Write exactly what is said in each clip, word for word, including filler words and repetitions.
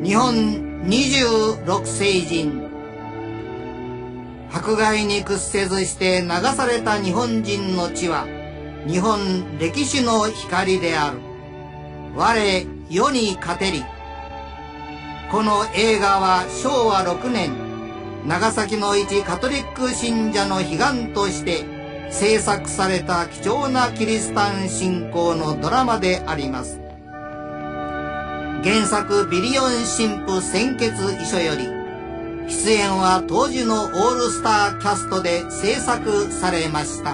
日本にじゅうろくせいじん。迫害に屈せずして流された日本人の血は日本歴史の光である。我世に勝てり。この映画はしょうわろくねん、長崎の一カトリック信者の悲願として制作された貴重なキリシタン信仰のドラマであります。原作ビリオン神父鮮血遺書より、出演は当時のオールスターキャストで制作されました。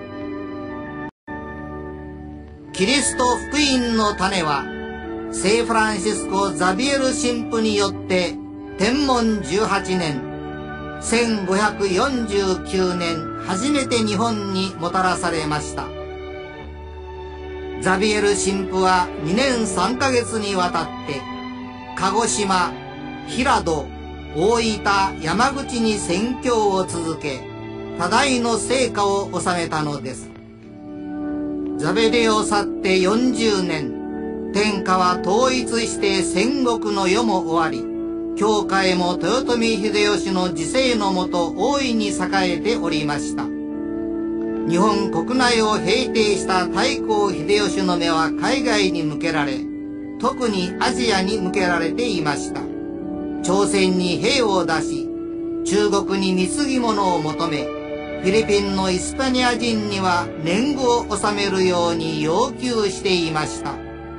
キリスト福音の種は、聖フランシスコ・ザビエル神父によって天文じゅうはちねん、せんごひゃくよんじゅうきゅうねん初めて日本にもたらされました。ザビエル神父はにねんさんかげつにわたって鹿児島、平戸、大分、山口に宣教を続け、多大の成果を収めたのです。ザビエルを去ってよんじゅうねん、天下は統一して戦国の世も終わり、教会も豊臣秀吉の治世のもと大いに栄えておりました。日本国内を平定した太閤秀吉の目は海外に向けられ、特にアジアに向けられていました。朝鮮に兵を出し、中国に貢ぎ物を求め、フィリピンのイスパニア人には年貢を納めるように要求していました。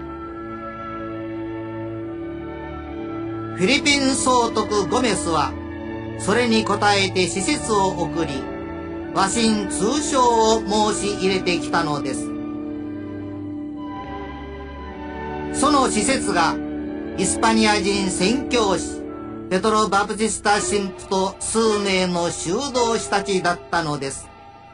フィリピン総督ゴメスは、それに応えて使節を送り、和親通商を申し入れてきたのです。その使節が、イスパニア人宣教師、ペトロ・バプティスタ神父と数名の修道士たちだったのです。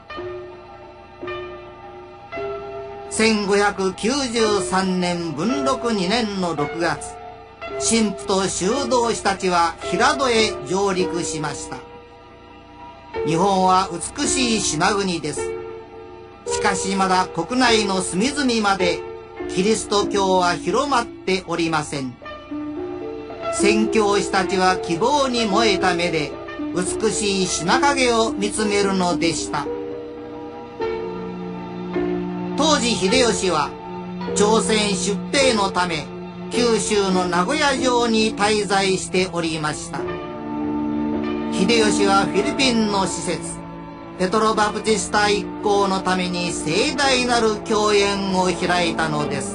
せんごひゃくきゅうじゅうさんねん文禄にねんのろくがつ、神父と修道士たちは平戸へ上陸しました。日本は美しい島国です。しかしまだ国内の隅々までキリスト教は広まっておりません。宣教師たちは希望に燃えた目で美しい島影を見つめるのでした。当時秀吉は朝鮮出兵のため九州の名古屋城に滞在しておりました。秀吉はフィリピンの使節、ペトロ・バプティスタ一行のために盛大なる饗宴を開いたのです。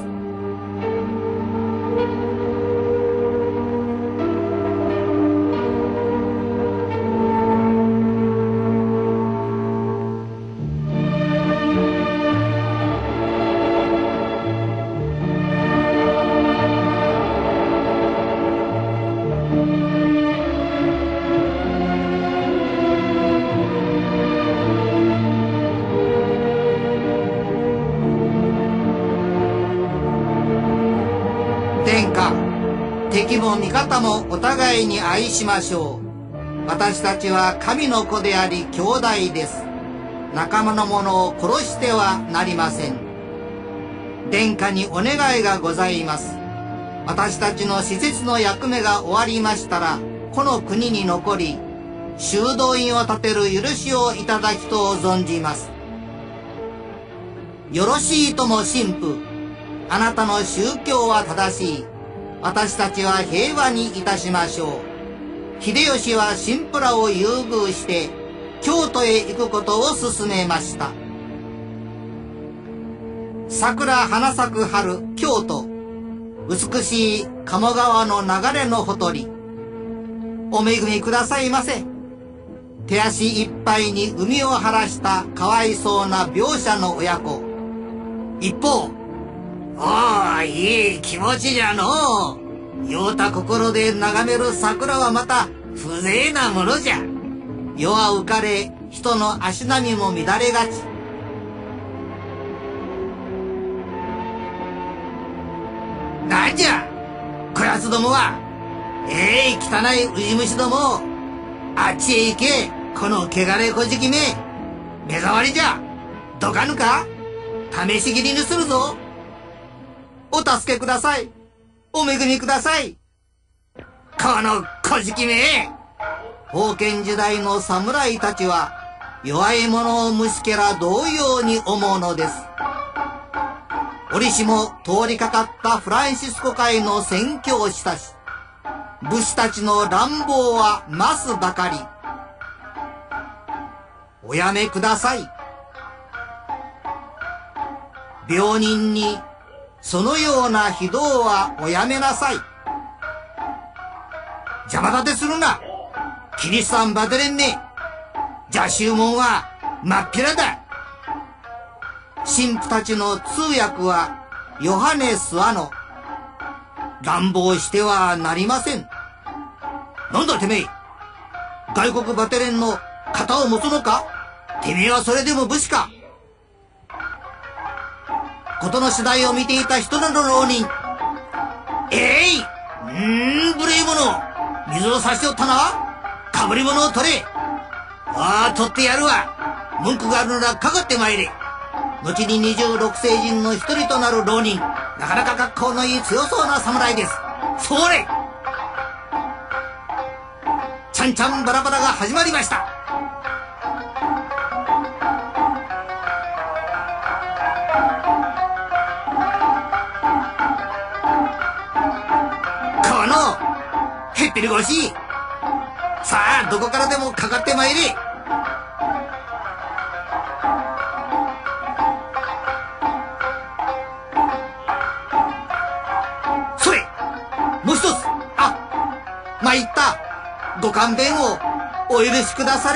敵も味方もお互いに愛しましょう。私たちは神の子であり兄弟です。仲間の者を殺してはなりません。殿下にお願いがございます。私たちの使節の役目が終わりましたら、この国に残り、修道院を建てる許しをいただきと存じます。よろしいとも神父、あなたの宗教は正しい。私たちは平和にいたしましょう。秀吉は神父らを優遇して京都へ行くことを勧めました。桜花咲く春京都、美しい鴨川の流れのほとり、お恵みくださいませ。手足いっぱいに海を晴らしたかわいそうな描写の親子。一方、おー、いい気持ちじゃのう。酔うた心で眺める桜はまた風情なものじゃ。夜は浮かれ、人の足並みも乱れがち。なんじゃこやつどもは。ええー、汚いウジ虫ども。あっちへ行け、この汚れこじきめ。目障りじゃ。どかぬか。試し切りにするぞ。お助けください。お恵みください。 この小じきめ！封建時代の侍たちは弱い者を虫けら同様に思うのです。折しも通りかかったフランシスコ会の宣教師たち、武士たちの乱暴は増すばかり。おやめください。病人にそのような非道はおやめなさい。邪魔立てするな。キリスタンバテレンめ。邪宗門は真っ平だ。神父たちの通訳はヨハネス・アノ。乱暴してはなりません。なんだてめえ。外国バテレンの肩を持つのか。てめえはそれでも武士か。事の次第を見ていた人などの浪人。えい、うーん、無礼者。水を差しおったな。かぶり物を取れ。ああ、取ってやるわ。文句があるならかかってまいれ。後ににじゅうろくせい人の一人となる浪人。なかなか格好のいい強そうな侍です。それ。ちゃんちゃんバラバラが始まりました。このへっぴり腰。さあ、どこからでもかかってまいれ。それ、もう一つ。あ、参った。ご勘弁をお許しくだされ。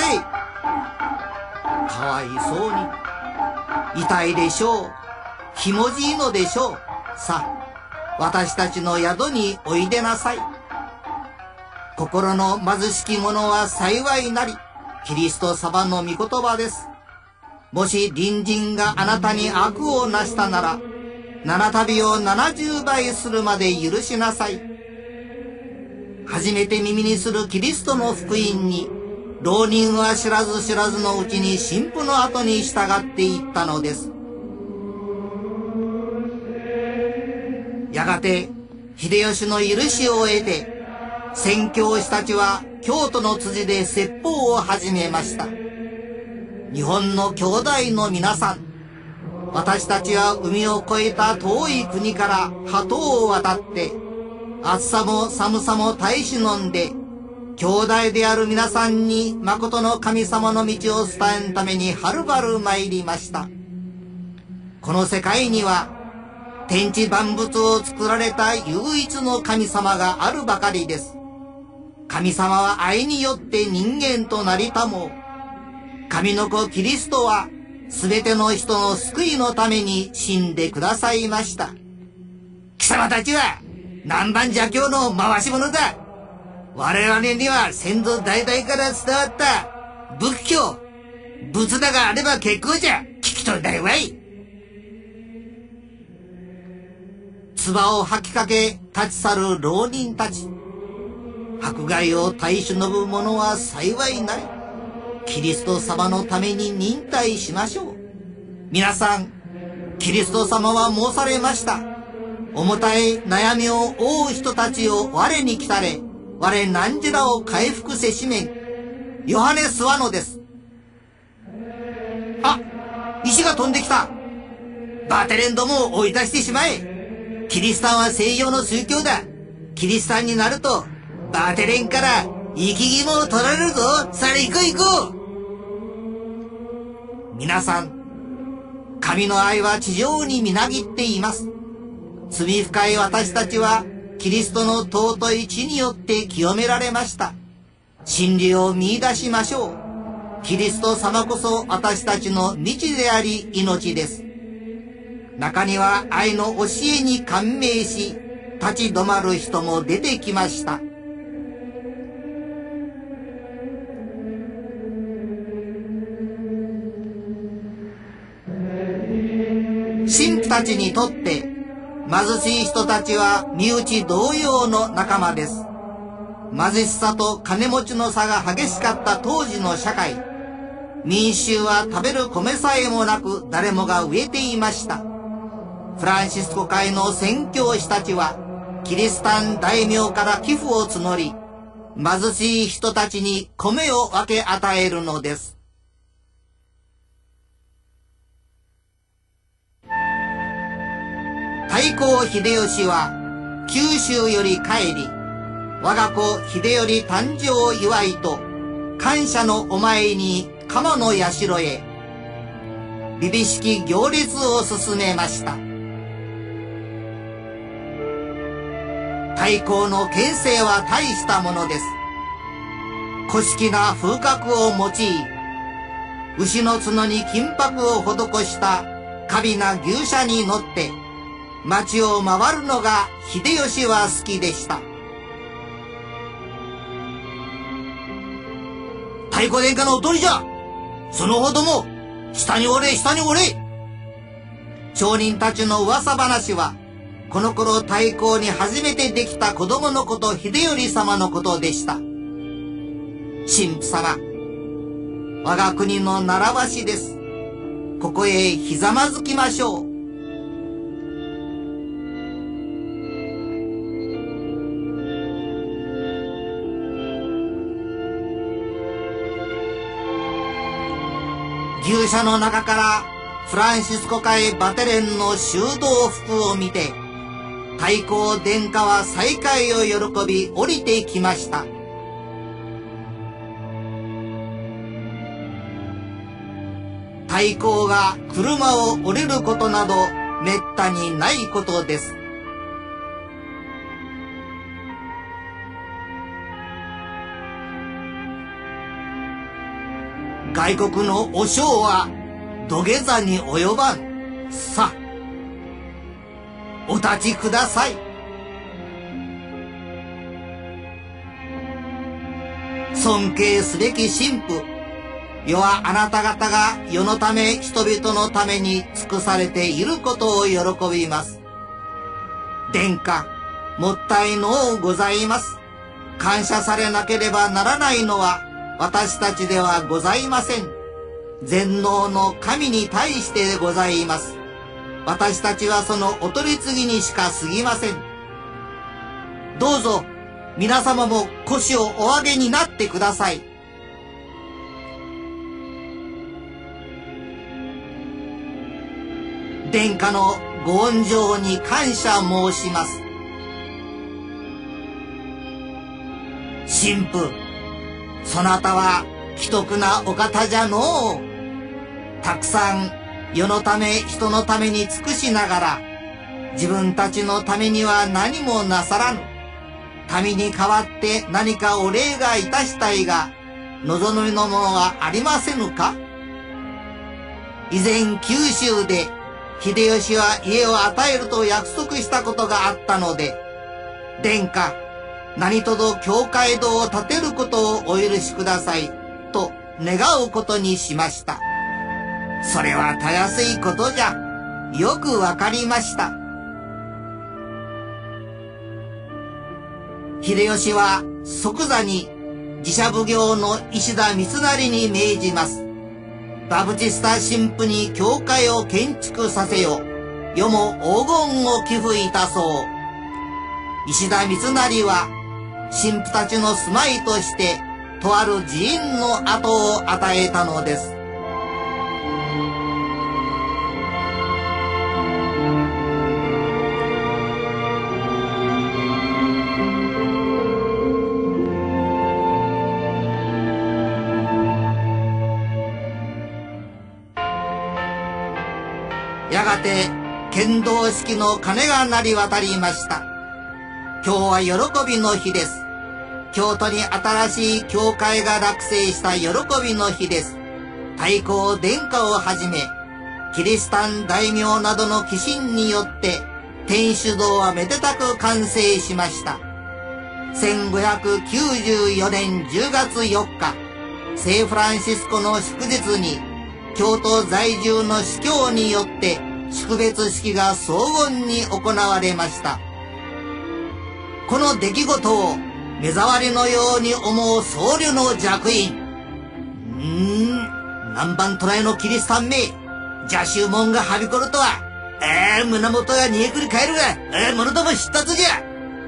かわいそうに。痛いでしょう。ひもじいのでしょう。さあ、私たちの宿においでなさい。心の貧しき者は幸いなり。キリスト様の御言葉です。もし隣人があなたに悪をなしたなら、七旅を七十倍するまで許しなさい。初めて耳にするキリストの福音に、浪人は知らず知らずのうちに神父の後に従っていったのです。やがて、秀吉の許しを得て、宣教師たちは京都の辻で説法を始めました。日本の兄弟の皆さん、私たちは海を越えた遠い国から波頭を渡って、暑さも寒さも耐え忍んで、兄弟である皆さんに誠の神様の道を伝えんためにはるばる参りました。この世界には、天地万物を作られた唯一の神様があるばかりです。神様は愛によって人間となりたもう。神の子キリストは、すべての人の救いのために死んでくださいました。貴様たちは、南蛮邪教の回し者だ。我々には先祖代々から伝わった仏教、仏だがあれば結構じゃ。聞き取りたいわい。唾を吐きかけ立ち去る浪人たち。迫害を耐え忍ぶ者は幸いなり。キリスト様のために忍耐しましょう。皆さん、キリスト様は申されました。重たい悩みを負う人たちを我に来たれ、我何時らを回復せしめん。ヨハネスワノです。あ、石が飛んできた。バテレンどもを追い出してしまえ。キリスタンは西洋の宗教だ。キリスタンになると、バテレンから生き肝を取られるぞ。さあ行こう行こう。皆さん、神の愛は地上にみなぎっています。罪深い私たちは、キリストの尊い血によって清められました。真理を見出しましょう。キリスト様こそ私たちの道であり命です。中には愛の教えに感銘し、立ち止まる人も出てきました。神父たちにとって貧しい人たちは身内同様の仲間です。貧しさと金持ちの差が激しかった当時の社会、民衆は食べる米さえもなく誰もが飢えていました。フランシスコ会の宣教師たちはキリシタン大名から寄付を募り、貧しい人たちに米を分け与えるのです。太閤秀吉は九州より帰り、我が子秀頼誕生を祝いと感謝のお参りに鎌の社へ美々しき行列を進めました。太閤の県政は大したものです。古式な風格を用い、牛の角に金箔を施した華美な牛車に乗って街を回るのが秀吉は好きでした。太閤殿下のおとりじゃ。そのほども下におれ下におれ。町人たちの噂話は、この頃太閤に初めてできた子供のこと秀頼様のことでした。神父様、我が国の習わしです。ここへひざまずきましょう。牛舎の中からフランシスコ会バテレンの修道服を見て、太閤殿下は再会を喜び降りてきました。太閤が車を降りることなどめったにないことです。外国のお嬢は土下座に及ばん。さあ、お立ちください。尊敬すべき神父、世はあなた方が世のため人々のために尽くされていることを喜びます。殿下、もったいのうございます。感謝されなければならないのは私たちではございません。全能の神に対してでございます。私たちはそのお取り次ぎにしか過ぎません。どうぞ皆様も腰をお上げになってください。殿下のご恩情に感謝申します。神父、そなたは奇特なお方じゃのう。たくさん世のため人のために尽くしながら、自分たちのためには何もなさらぬ。民に代わって何かお礼がいたしたいが、望みのものはありませぬか。以前九州で秀吉は家を与えると約束したことがあったので、殿下、何とぞ教会堂を建てることをお許しくださいと願うことにしました。それはたやすいことじゃ。よくわかりました。秀吉は即座に寺社奉行の石田三成に命じます。バプチスタ神父に教会を建築させよ。世も黄金を寄付いたそう。石田三成は神父たちの住まいとしてとある寺院の跡を与えたのです。やがて剣道式の鐘が鳴り渡りました。今日は喜びの日です。京都に新しい教会が落成した喜びの日です。太閤殿下をはじめ、キリシタン大名などの寄進によって、天主堂はめでたく完成しました。せんごひゃくきゅうじゅうよねんじゅうがつよっか、聖フランシスコの祝日に、京都在住の司教によって祝別式が荘厳に行われました。この出来事を目障りのように思う僧侶の若院。うーん、南蛮渡来のキリシタンめ、邪宗門がはびこるとは、ええー、胸元が煮えくり返るが、ええー、物ども知ったとじゃ。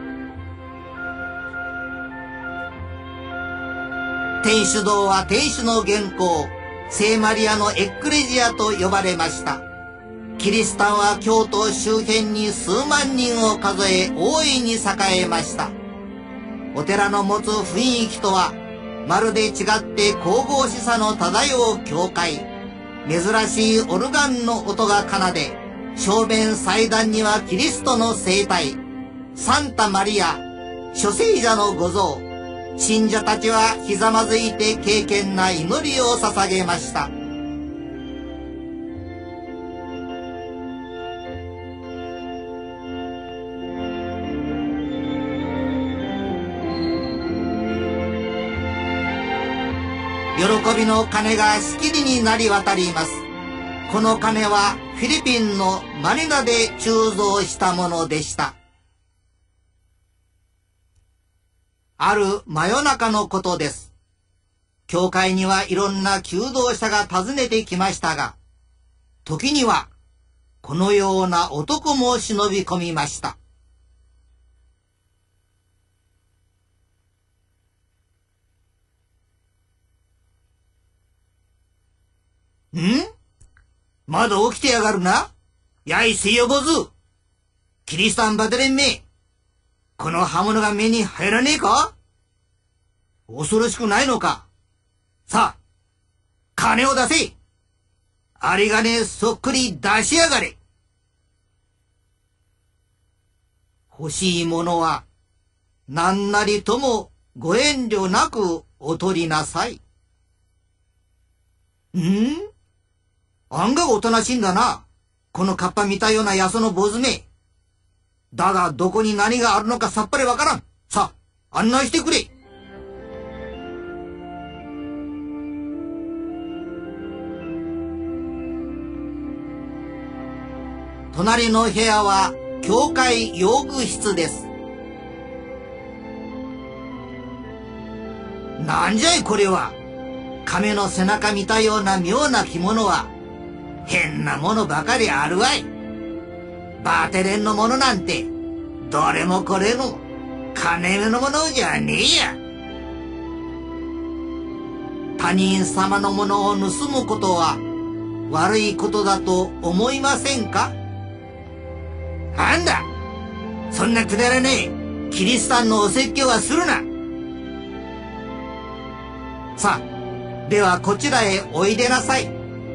天主堂は天主の元寇、聖マリアのエックレジアと呼ばれました。キリシタンは京都周辺に数万人を数え大いに栄えました。お寺の持つ雰囲気とは、まるで違って神々しさの漂う教会。珍しいオルガンの音が奏で、正面祭壇にはキリストの生体、サンタマリア、諸聖者の御像。信者たちはひざまずいて敬虔な祈りを捧げました。喜びの鐘がしきりに鳴り渡ります。この鐘はフィリピンのマニラで鋳造したものでした。ある真夜中のことです。教会にはいろんな求道者が訪ねてきましたが、時にはこのような男も忍び込みました。ん？まだ起きてやがるな。やい、せよ坊主。キリシタンバテレンめ。この刃物が目に入らねえか？恐ろしくないのか？さあ、金を出せ！有り金そっくり出しやがれ！欲しいものは何なりともご遠慮なくお取りなさい。ん？案外おとなしいんだな。このカッパ見たようなやその坊主め。だがどこに何があるのかさっぱりわからん。さあ、案内してくれ。隣の部屋は教会用具室です。なんじゃいこれは。亀の背中見たような妙な着物は変なものばかりあるわい。バーテレンのものなんてどれもこれの金目のものじゃねえや。他人様のものを盗むことは悪いことだと思いませんか？なんだ、そんなくだらねえキリシタンのお説教はするな。さあ、ではこちらへおいでなさい。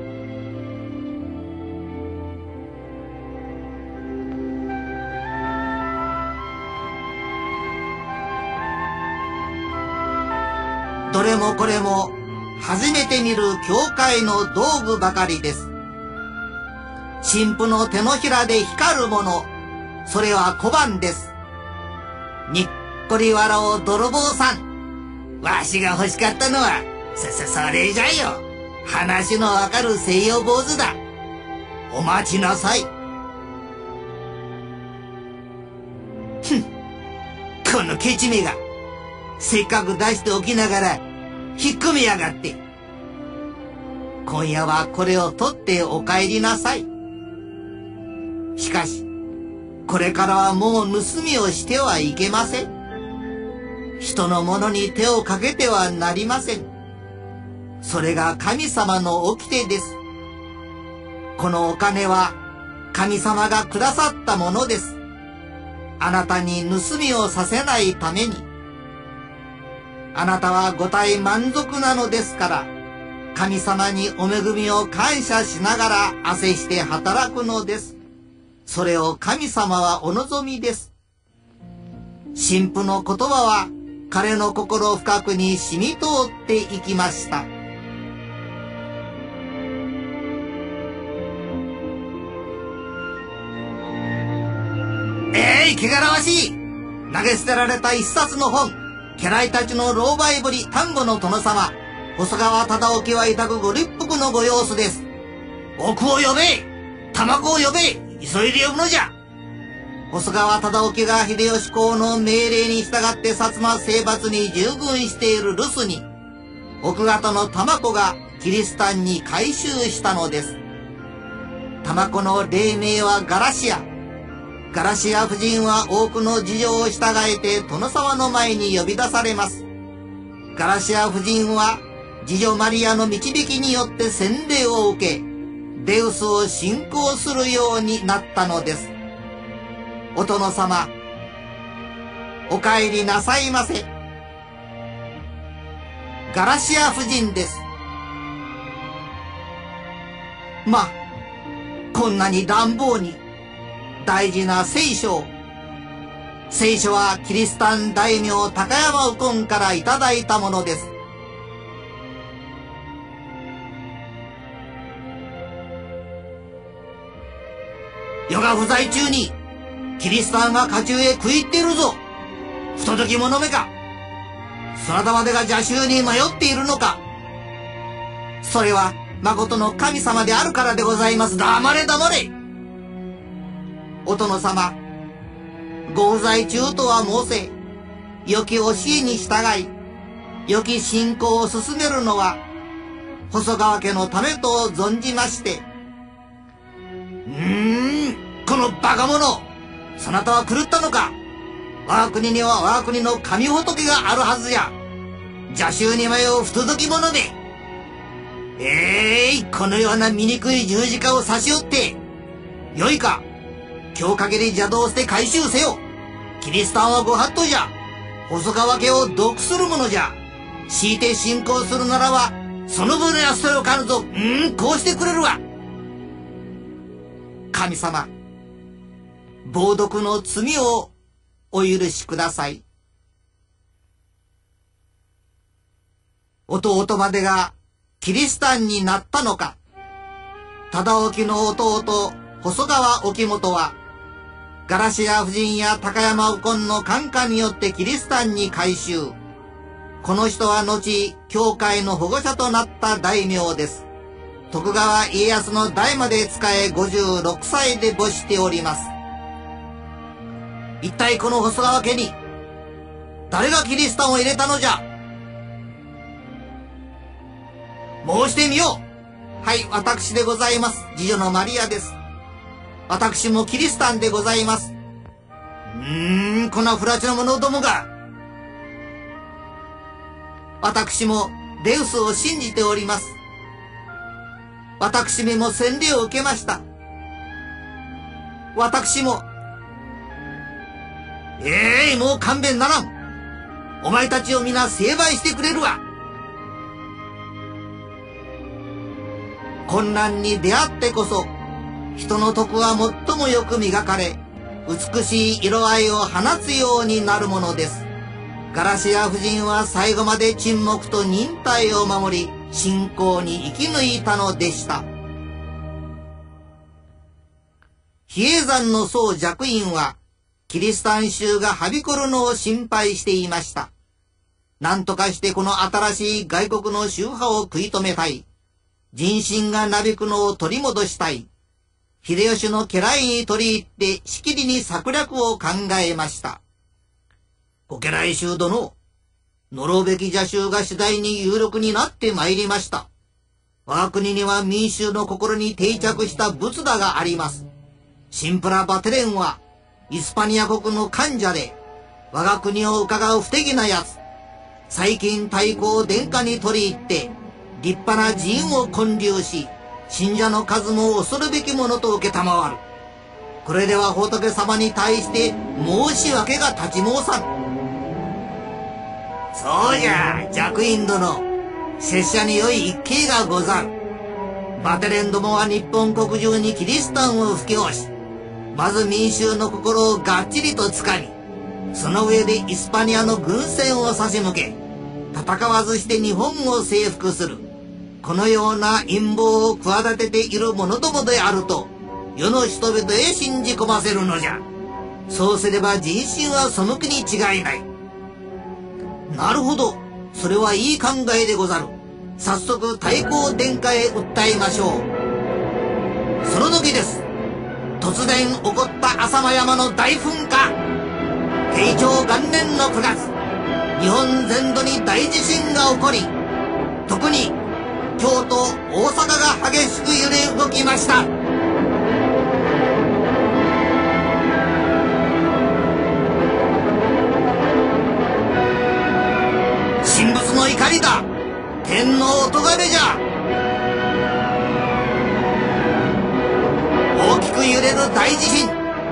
どれもこれも初めて見る教会の道具ばかりです。神父の手のひらで光るもの、それは小判です。にっこり笑おう泥棒さん。わしが欲しかったのは、そ、そ、それじゃよ。話のわかる西洋坊主だ。お待ちなさい。ふん。このケチめが。せっかく出しておきながら、引っ込めやがって。今夜はこれを取ってお帰りなさい。しかし、これからはもう盗みをしてはいけません。人のものに手をかけてはなりません。それが神様の掟です。このお金は神様がくださったものです。あなたに盗みをさせないために。あなたはご体満足なのですから、神様にお恵みを感謝しながら汗して働くのです。それを神様はお望みです。神父の言葉は彼の心深くに染み通っていきました。えい、汚らわしい！投げ捨てられた一冊の本。家来たちの狼狽ぶり、丹後の殿様、細川忠興は痛くご立腹のご様子です。奥を呼べ！玉子を呼べ！急いで呼ぶのじゃ！細川忠興が秀吉公の命令に従って薩摩征伐に従軍している留守に、奥方の玉子がキリシタンに改宗したのです。玉子の霊名はガラシア。ガラシア夫人は多くの事情を従えて殿様の前に呼び出されます。 ガラシア夫人は次女マリアの導きによって洗礼を受け、デウスを信仰するようになったのです。お殿様、お帰りなさいませ。ガラシア夫人です。ま、こんなに乱暴に大事な聖書を。聖書はキリシタン大名高山右近からいただいたものです。余が不在中にキリシタンが家中へ食い入っているぞ。不届き者めか。そなたまでが邪宗に迷っているのか。それは誠の神様であるからでございます。黙れ黙れ。お殿様、ご不在中とは申せ、良き教えに従い、良き信仰を進めるのは細川家のためと存じまして。うーん、このバカ者、そなたは狂ったのか。我が国には我が国の神仏があるはずじゃ。邪宗に迷う不届き者め。ええー、このような醜い十字架を差し折って、よいか、今日限り邪道して回収せよ。キリシタンはご法度じゃ。細川家を毒するものじゃ。強いて信仰するならば、その分やそれを狩るぞ。うん、こうしてくれるわ。神様、冒涜の罪をお許しください。弟までがキリシタンになったのか。忠興の弟、細川沖本は、ガラシア夫人や高山右近の感化によってキリシタンに改宗。この人は後、教会の保護者となった大名です。徳川家康の代まで仕えごじゅうろくさいで没しております。一体この細川家に、誰がキリシタンを入れたのじゃ。申してみよう。はい、私でございます。次女のマリアです。私もキリシタンでございます。うーん、この不埒な者どもが。私もデウスを信じております。私めも洗礼を受けました。私も。ええー、もう勘弁ならん。お前たちを皆成敗してくれるわ。困難に出会ってこそ、人の徳は最もよく磨かれ、美しい色合いを放つようになるものです。ガラシア夫人は最後まで沈黙と忍耐を守り、信仰に生き抜いたのでした。比叡山の僧寂院は、キリシタン宗がはびこるのを心配していました。何とかしてこの新しい外国の宗派を食い止めたい。人心がなびくのを取り戻したい。秀吉の家来に取り入ってしきりに策略を考えました。ご家来衆殿、呪うべき邪宗が次第に有力になってまいりました。我が国には民衆の心に定着した仏陀があります。シンプラ・バテレンは、イスパニア国の患者で、我が国を伺う不敵な奴。最近太鼓を殿下に取り入って、立派な寺院を建立し、信者の数も恐るべきものと受けたまわる。これでは仏様に対して申し訳が立ち申さん。そうじゃ、寂院殿。拙者に良い一計がござる。バテレンどもは日本国中にキリシタンを布教し、まず民衆の心をがっちりとつかみ、その上でイスパニアの軍船を差し向け、戦わずして日本を征服する。このような陰謀を企てている者どもであると、世の人々へ信じ込ませるのじゃ。そうすれば人心は背くに違いない。なるほど。それはいい考えでござる。早速太鼓を殿下へ訴えましょう。その時です。突然起こった浅間山の大噴火。慶長元年のくがつ、日本全土に大地震が起こり、特に京都、大阪が激しく揺れ動きました。神仏のりだ。天皇咎めじゃ。大きく揺れる大地震。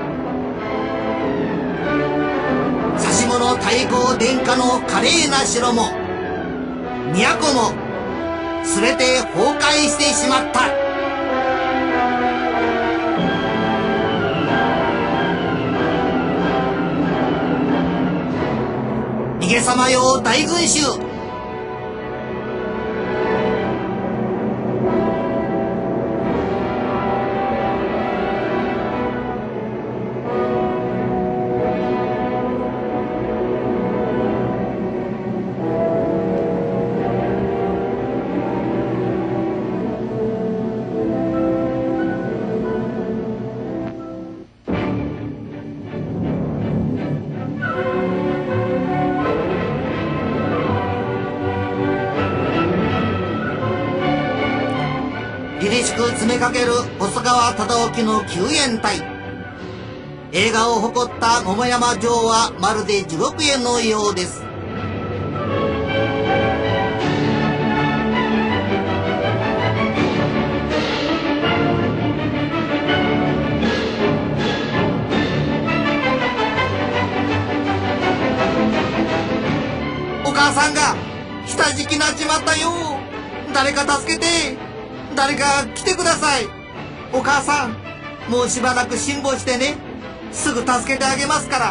指物太閤殿下の華麗な城も都も全て崩壊してしまった。逃げさまよ大群衆。凛々しく詰めかける細川忠興の救援隊。映画を誇った桃山城はまるで地獄絵のようです。お母さんが下敷きになっちまったよ。誰か助けて。誰か来てください。お母さん、もうしばらく辛抱してね。すぐ助けてあげますから。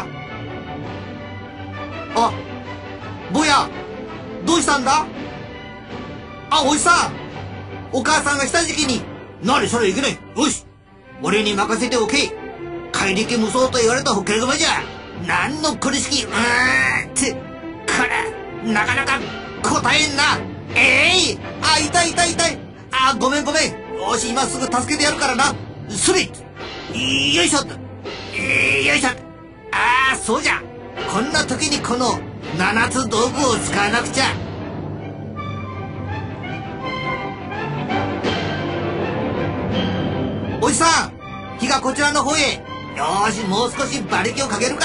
あ、坊や、どうしたんだ？あ、おじさん、お母さんが下敷きに。何それいけない。よし、俺に任せておけ。怪力無双と言われた北海熊じゃ。何の苦しき、うーんって、これ、なかなか答えんな。えい、あ、痛い痛い痛い。あ、ごめんごめん。よし、今すぐ助けてやるからな。すり、よいしょっと。よいしょっと。ああ、そうじゃ。こんな時にこの七つ道具を使わなくちゃ。おじさん、火がこちらの方へ。よーし、もう少し馬力をかけるか。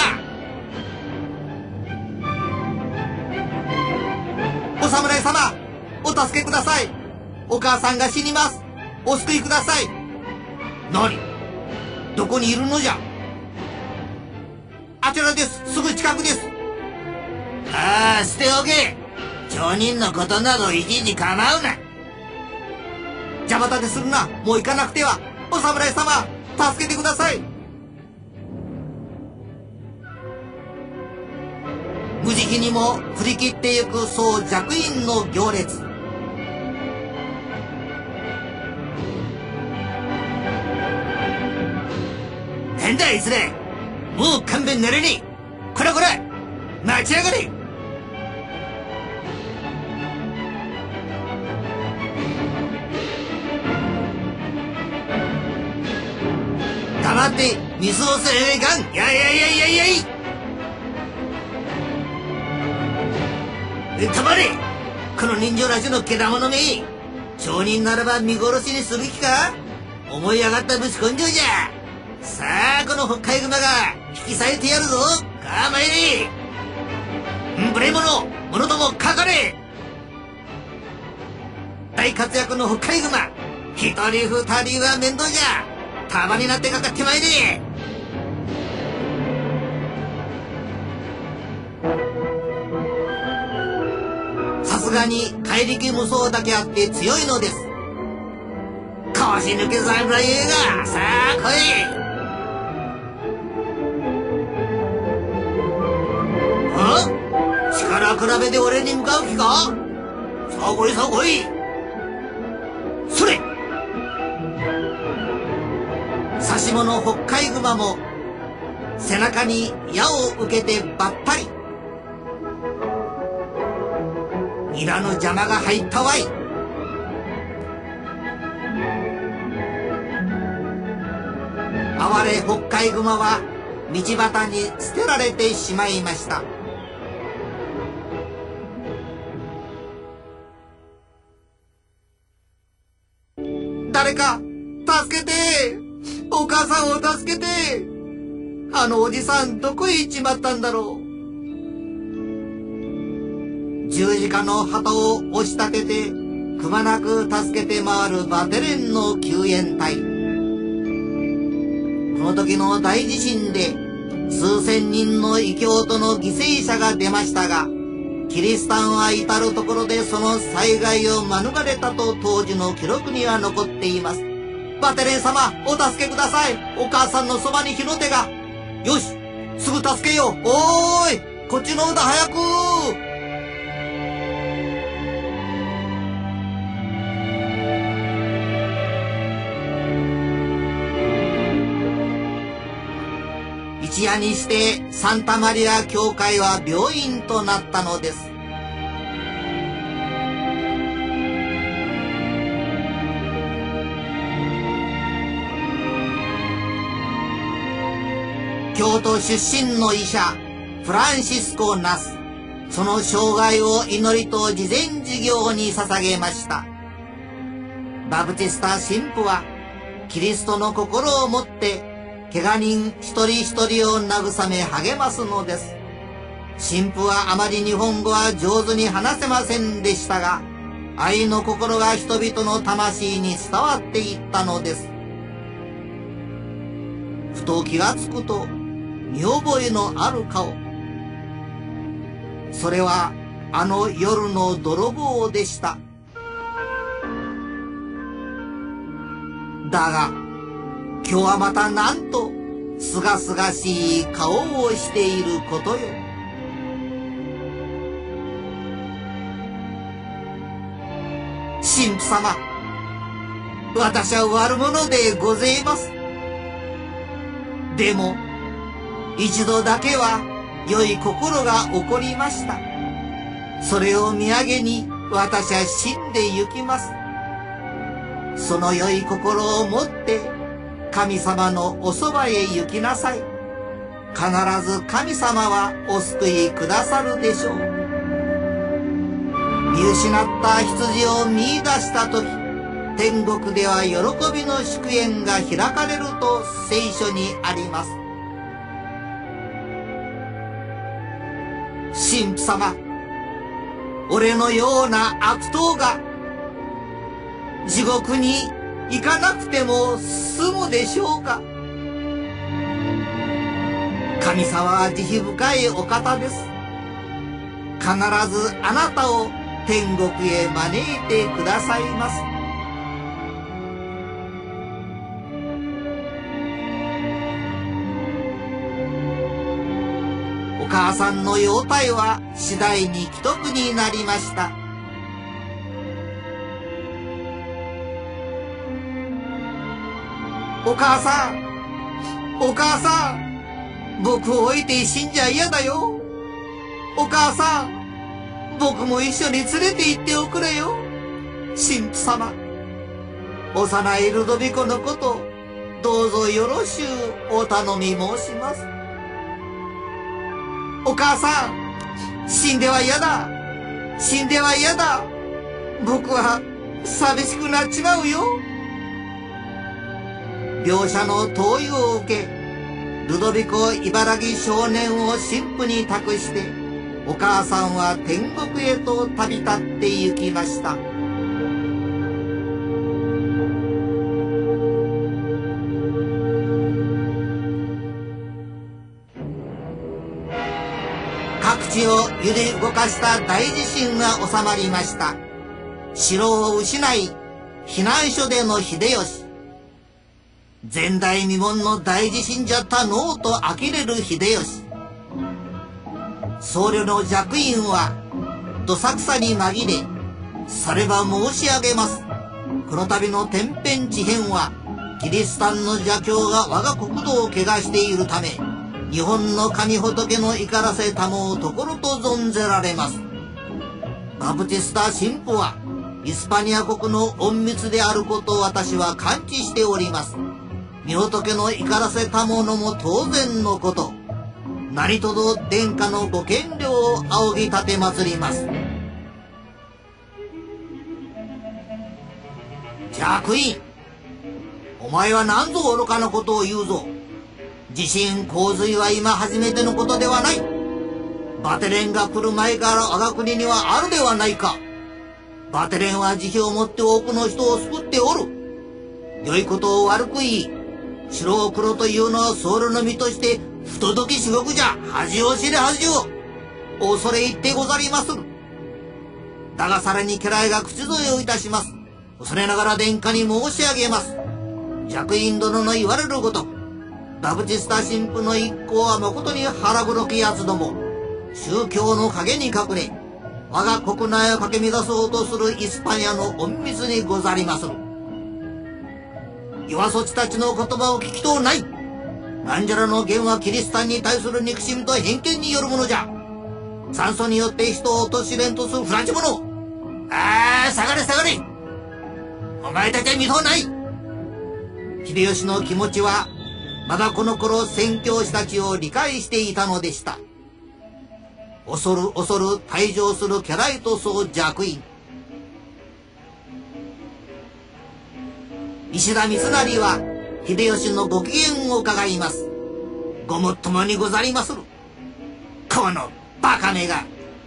お侍様、お助けください。お母さんが死にます。お救いください。何？どこにいるのじゃ？あちらです。すぐ近くです。ああ、捨ておけ。町人のことなどいちいち構うな。邪魔立てするな。もう行かなくては。お侍様、助けてください。無慈悲にも振り切ってゆくそう弱員の行列。なんだいつれ。もう勘弁なれねえ。こらこら、待ちやがれ。黙って見過ごせねえかん。やいやいやいやいやい。止まれ。この人情らしのけだものめ。町人ならば見殺しにする気か。思い上がったぶち根性じゃ。さあ、この北海熊が引き裂いてやるぞ。かまえれ。無礼者、者どもかかれ。大活躍の北海熊。一人二人は面倒じゃ。束になってかかってまいれ。さすがに怪力無双だけあって強いのです。腰抜け侍が、さあ来い。力比べで俺に向かう気か。さあ来いさあ来い。それ。指物北海熊も背中に矢を受けてばったり。ニラの邪魔が入ったわい。哀れ北海熊は道端に捨てられてしまいました。誰か助けて。お母さんを助けて。あのおじさんどこへ行っちまったんだろう。 十字架の旗を押し立ててくまなく助けて回るバテレンの救援隊。この時の大地震で数千人の異教徒の犠牲者が出ましたが、キリシタンは至る所でその災害を免れたと当時の記録には残っています。バテレン様、お助けください。お母さんのそばに火の手が。よし、すぐ助けよう。おーい、こっちのだ、早く。一夜にしてサンタマリア教会は病院となったのです。京都出身の医者フランシスコ・ナス、その生涯を祈りと慈善事業に捧げました。バプティスタ神父はキリストの心を持って怪我人一人一人を慰め励ますのです。神父はあまり日本語は上手に話せませんでしたが、愛の心が人々の魂に伝わっていったのです。ふと気がつくと見覚えのある顔。それはあの夜の泥棒でした。だが今日はまたなんとすがすがしい顔をしていることよ。神父様、私は悪者でございます。でも一度だけは良い心が起こりました。それを見上げに私は死んで行きます。その良い心を持って神様のおそばへ行きなさい。必ず神様はお救いくださるでしょう。見失った羊を見出した時、天国では喜びの祝宴が開かれると聖書にあります。神父様、俺のような悪党が地獄に行かなくても済むでしょうか。神様は慈悲深いお方です。必ずあなたを天国へ招いてくださいます。お母さんの容体は次第に危篤になりました。お母さん、お母さん、僕を置いて死んじゃ嫌だよ。お母さん、僕も一緒に連れて行っておくれよ。神父様、幼いルドビコのこと、どうぞよろしゅうお頼み申します。お母さん、死んでは嫌だ。死んでは嫌だ。僕は寂しくなっちまうよ。描写の投与を受け、ルドビコ茨城少年を神父に託して、お母さんは天国へと旅立って行きました。各地を揺り動かした大地震が収まりました。城を失い、避難所での秀吉。前代未聞の大地震じゃったのうと呆れる秀吉。僧侶の若院はどさくさに紛れ、されば申し上げます。この度の天変地変はキリシタンの邪教が我が国土を汚しているため、日本の神仏の怒らせたもうところと存ぜられます。バプティスタ神父はイスパニア国の隠密であることを私は感知しております。御仏の怒らせたものも当然のこと。何とぞ殿下のご権量を仰ぎ立て祭ります。若院、お前は何ぞ愚かなことを言うぞ。地震洪水は今初めてのことではない。 バテレンが来る前から我が国にはあるではないか。バテレンは慈悲を持って多くの人を救っておる。良いことを悪く言い、白を黒というのはソウルの身として不届き至極じゃ。恥を知れ恥を。恐れ入ってござりまする。だがさらに家来が口添えをいたします。恐れながら殿下に申し上げます。若院殿の言われるごとく、バプチスタ神父の一行は誠に腹黒き奴ども、宗教の陰に隠れ、我が国内を駆け乱そうとするイスパニアの隠密にござりまする。岩そちたちの言葉を聞きとうない。なんじゃらの言はキリシタンに対する憎しみと偏見によるものじゃ。酸素によって人を陥れんとするフランチ者。ああ、下がれ下がれ。お前たちは見とうない。秀吉の気持ちは、まだこの頃宣教師たちを理解していたのでした。恐る恐る退場する家来と総若院。石田三成は秀吉のご機嫌を伺います。ごもっともにござりまする。このバカめが。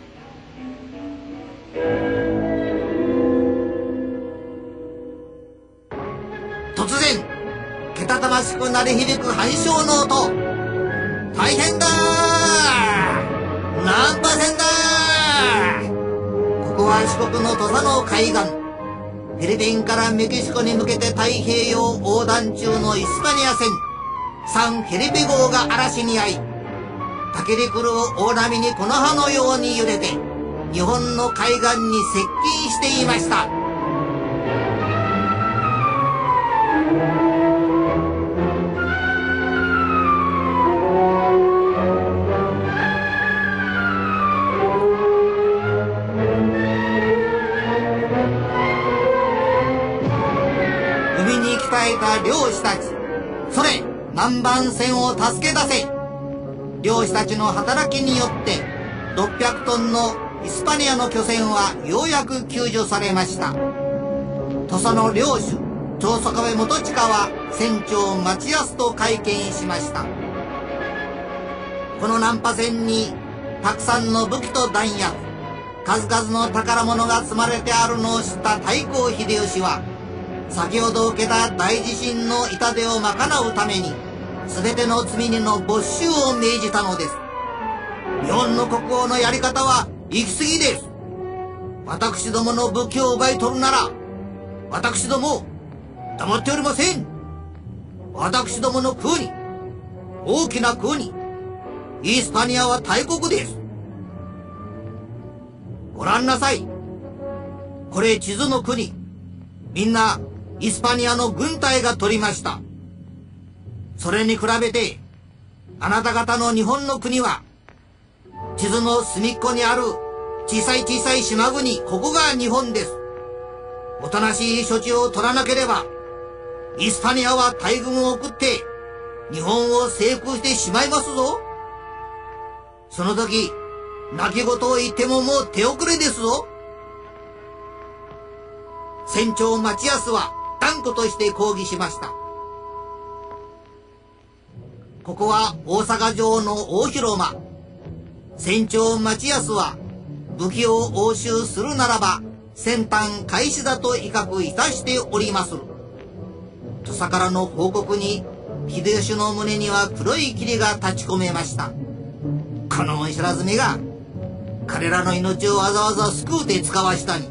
突然けたたましく鳴り響く反響の音。大変だー、難破船だー。ここは四国の土佐の海岸。フィリピンからメキシコに向けて太平洋横断中のイスパニア船サンフェリペ号が嵐に遭い、たけり狂う大波にこの葉のように揺れて日本の海岸に接近していました。海に鍛えた漁師たち、それ南蛮船を助け出せ。漁師たちの働きによってろっぴゃくトンのイスパニアの巨船はようやく救助されました。土佐の領主長宗我部元親は船長町安と会見しました。この難破船にたくさんの武器と弾薬、数々の宝物が積まれてあるのを知った太閤秀吉は、先ほど受けた大地震の痛手を賄うために全ての罪人の没収を命じたのです。日本の国王のやり方は行き過ぎです。私どもの武器を奪い取るなら、私ども黙っておりません。私どもの国、大きな国、イスパニアは大国です。ご覧なさい。これ地図の国、みんなイスパニアの軍隊が取りました。それに比べてあなた方の日本の国は、地図の隅っこにある小さい小さい島国、ここが日本です。おとなしい処置を取らなければ、イスパニアは大軍を送って日本を征服してしまいますぞ。その時泣き言を言ってももう手遅れですぞ。船長町安は断固として抗議しました。ここは大阪城の大広間。船長町安は武器を押収するならば戦端開始だと威嚇いたしております。土佐からの報告に秀吉の胸には黒い霧が立ち込めました。この知らずめが彼らの命をわざわざ救うて使わしたに。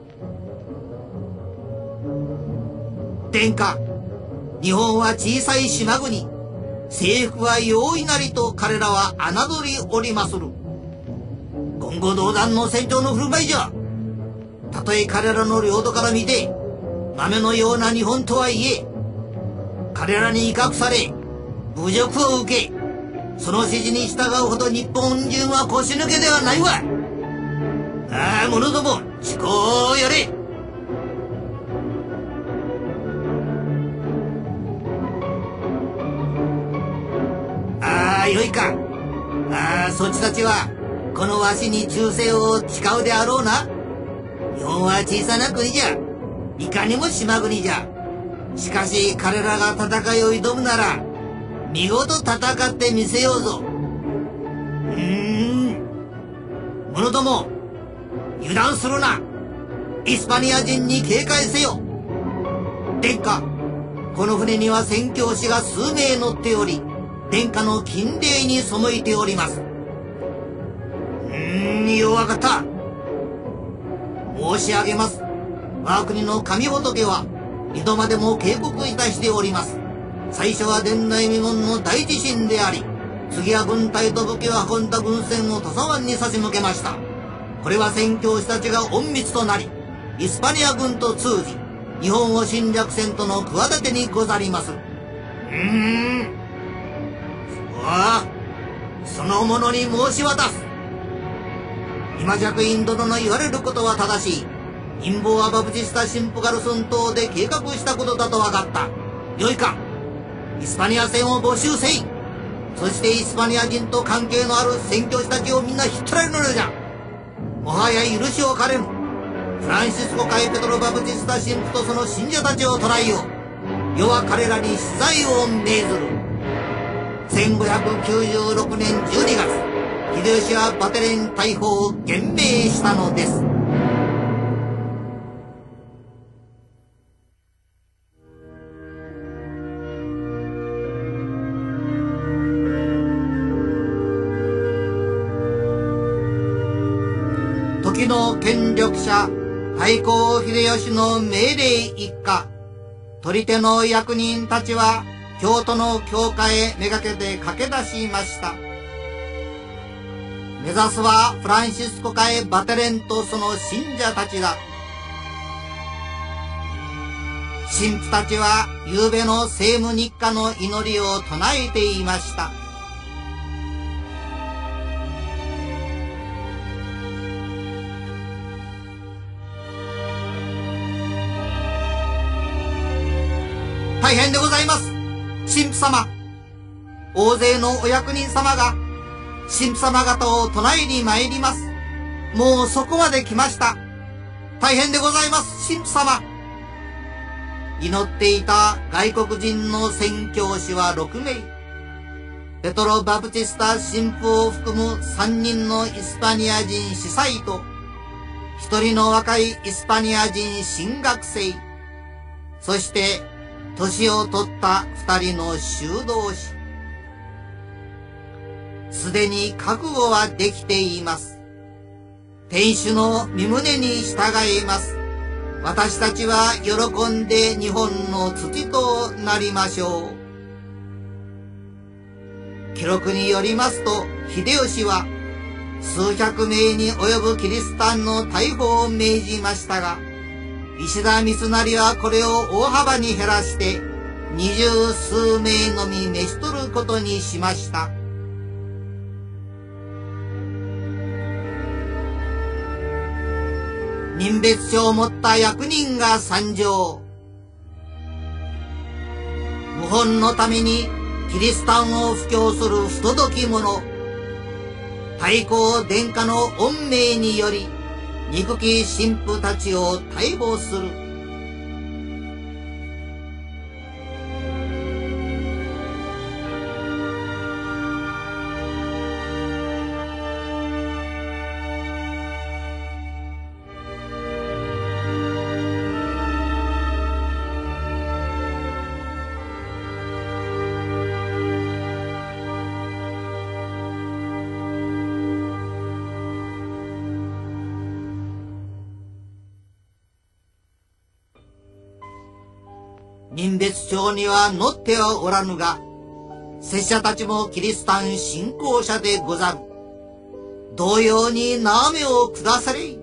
殿下、日本は小さい島国、征服は容易なりと彼らは侮りおりまする。言語道断の船長の振る舞いじゃ。たとえ彼らの領土から見て豆のような日本とはいえ、彼らに威嚇され侮辱を受け、その指示に従うほど日本人は腰抜けではないわ。ああ、者ども思考をやれ。ああ、よいか。ああ、そっちたちはこのわしに忠誠を誓うであろうな。日本は小さな国じゃ。いかにも島国じゃ。しかし彼らが戦いを挑むなら見事戦ってみせようぞ。うーん、 者ども、油断するな。イスパニア人に警戒せよ。殿下、この船には宣教師が数名乗っており、殿下の禁令に背いております。うーん、ようわかった。申し上げます。我が国の神仏は、二度までも警告いたしております。最初は伝来未聞の大地震であり、次は軍隊と武器を運んだ軍船を土佐湾に差し向けました。これは宣教師たちが隠密となり、イスパニア軍と通じ、日本を侵略せんとの企てにござります。うーん。わあ、その者に申し渡す。今弱インドの言われることは正しい。陰謀はバプティスタ神父ガルソン島で計画したことだと分かった。よいか、イスパニア船を募集せい。そしてイスパニア人と関係のある宣教師たちをみんな引っ捕らえるのじゃ。もはや許しをかれぬ。フランシスコ会ペトロバプティスタ神父とその信者たちを捕らえよう。世は彼らに死罪を命ずる。せんごひゃくきゅうじゅうろくねんじゅうにがつ、秀吉はバテレン大砲を厳命したのです。時の権力者、太閤秀吉の命令一家、取り手の役人たちは、京都の教会へめがけて駆け出しました。目指すはフランシスコ会バテレンとその信者たちだ。神父たちは夕べの聖無日課の祈りを唱えていました。大変でございます。神父様。大勢のお役人様が神父様方を唱えに参ります。もうそこまで来ました。大変でございます、神父様。祈っていた外国人の宣教師はろくめい。ペトロ・バプティスタ神父を含むさんにんのイスパニア人司祭と、ひとりの若いイスパニア人神学生、そして年を取った二人の修道士。すでに覚悟はできています。天主の御胸に従います。私たちは喜んで日本の土となりましょう。記録によりますと、秀吉は数百名に及ぶキリシタンの逮捕を命じましたが、石田三成はこれを大幅に減らして二十数名のみ召し取ることにしました。任別書を持った役人が参上。謀反のためにキリシタンを布教する不届き者、太閤殿下の恩命により憎き神父たちを逮捕する。任別帳には載ってはおらぬが、拙者たちもキリシタン信仰者でござる。同様に縄目を下されい。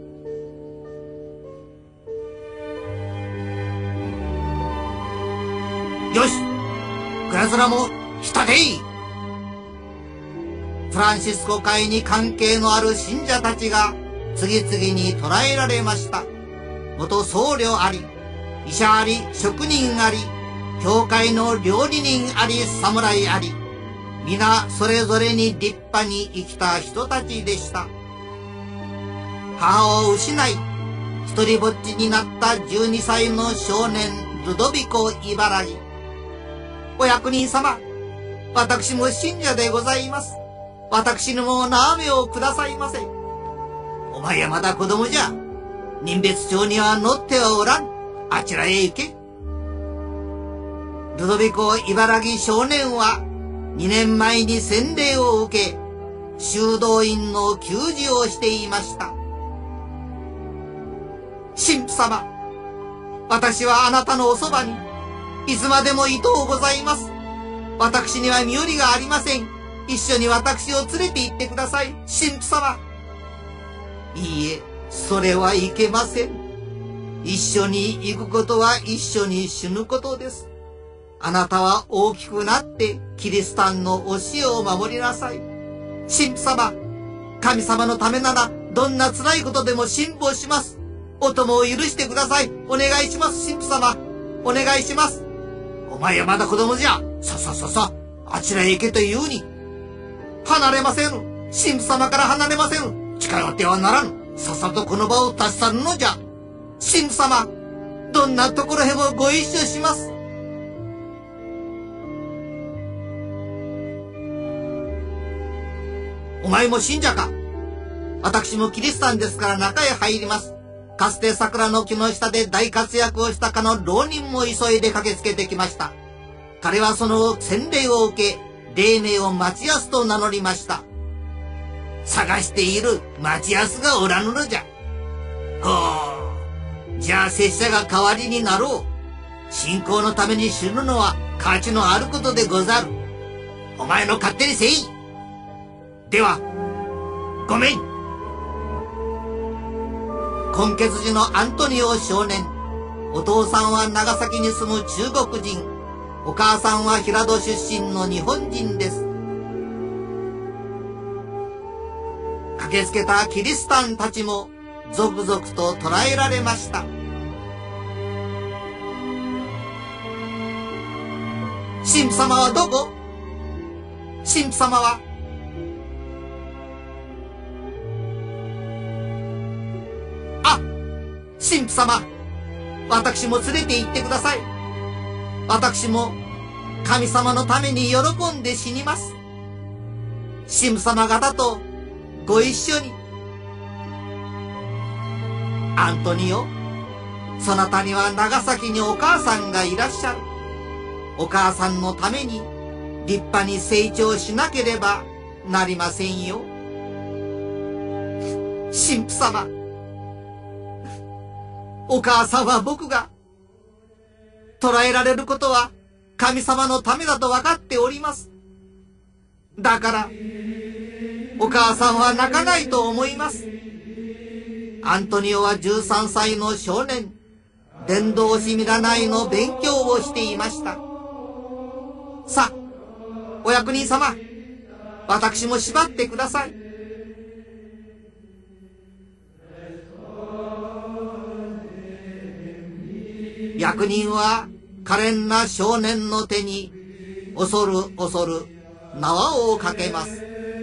よし、こやつらも来たでい。フランシスコ会に関係のある信者たちが次々に捕らえられました。元僧侶あり、医者あり、職人あり、教会の料理人あり、侍あり、皆それぞれに立派に生きた人たちでした。母を失い、一人ぼっちになったじゅうにさいの少年ルドビコ・茨木。お役人様、私も信者でございます。私にも縄目をくださいませ。 お前はまだ子供じゃ。人別町には乗ってはおらん。あちらへ行け。ルドビコ茨城少年はにねんまえに洗礼を受け、修道院の給仕をしていました。神父様、私はあなたのおそばにいつまでもいとうございます。私には身寄りがありません。一緒に私を連れて行ってください、神父様。いいえ、それはいけません。一緒に行くことは一緒に死ぬことです。あなたは大きくなってキリスタンの教えを守りなさい。神父様、神様のためならどんな辛いことでも辛抱します。お供を許してください。お願いします、神父様。お願いします。お前はまだ子供じゃ。ささささ、あちらへ行けと言うに。離れません。神父様から離れません。近寄ってはならぬ。さっさとこの場を立ち去るのじゃ。神父様、どんなところへもご一緒します。お前も信者か。私もキリシタンですから中へ入ります。かつて桜の木の下で大活躍をしたかの浪人も急いで駆けつけてきました。彼はその洗礼を受け、黎明を待安と名乗りました。探している待安がおらぬのじゃ。ほう。じゃあ拙者が代わりになろう。信仰のために死ぬのは価値のあることでござる。お前の勝手にせい。では、ごめん。混血児のアントニオ少年。お父さんは長崎に住む中国人。お母さんは平戸出身の日本人です。駆けつけたキリシタンたちも続々と捕らえられました。神父様はどこ？神父様は神父様、私も連れて行ってください。私も神様のために喜んで死にます。神父様方とご一緒に。アントニオ、そなたには長崎にお母さんがいらっしゃる。お母さんのために立派に成長しなければなりませんよ。神父様、お母さんは僕が捕らえられることは神様のためだと分かっております。だからお母さんは泣かないと思います。アントニオはじゅうさんさいの少年、伝道師見習いの勉強をしていました。さあ、お役人様、私も縛ってください。役人は可憐な少年の手に恐る恐る縄をかけます。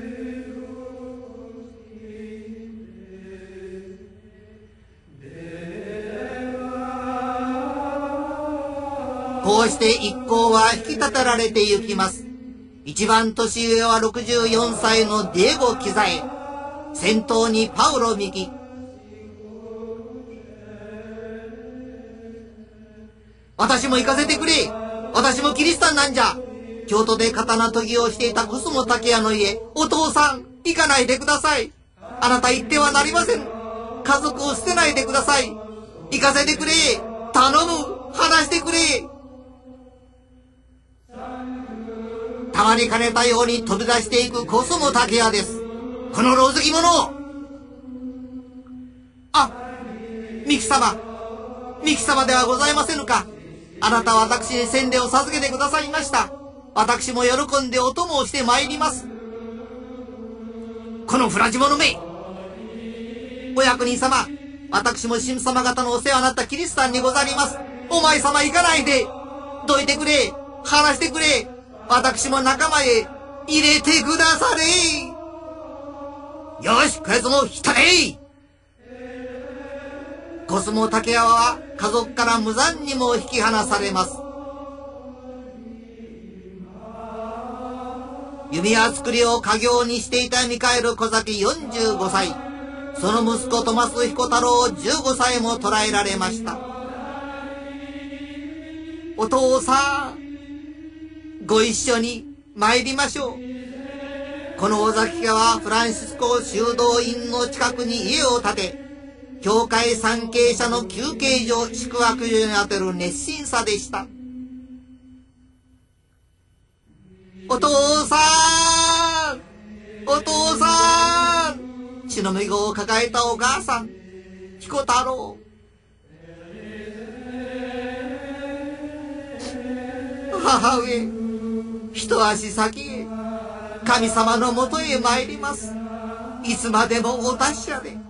こうして一行は引き立てられて行きます。一番年上はろくじゅうよんさいのディエゴ・キザエ、先頭にパウロ・ミキ。私も行かせてくれ。私もキリシタンなんじゃ。京都で刀研ぎをしていたコスモ竹屋の家。お父さん、行かないでください。あなた行ってはなりません。家族を捨てないでください。行かせてくれ。頼む。話してくれ。たまりかねたように飛び出していくコスモ竹屋です。このろうずき者。あ、ミキ様。ミキ様ではございませぬか。あなたは私に洗礼を授けてくださいました。私も喜んでお供をして参ります。この不埒者め。お役人様、私も神父様方のお世話になったキリシタンにござります。お前様行かないで。どいてくれ。話してくれ。私も仲間へ入れてくだされ。よし、こやつも浸れ。コスモ竹山は家族から無残にも引き離されます。弓矢作りを家業にしていたミカエル小崎よんじゅうごさい。 その息子トマス彦太郎じゅうごさいも捕らえられました。お父さん、ご一緒に参りましょう。この尾崎家はフランシスコ修道院の近くに家を建て、教会関係者の休憩所、宿泊所に当てる熱心さでした。お父さん、お父さん、血のみごを抱えたお母さん、彦太郎。母上、一足先へ、神様のもとへ参ります。いつまでもお達者で。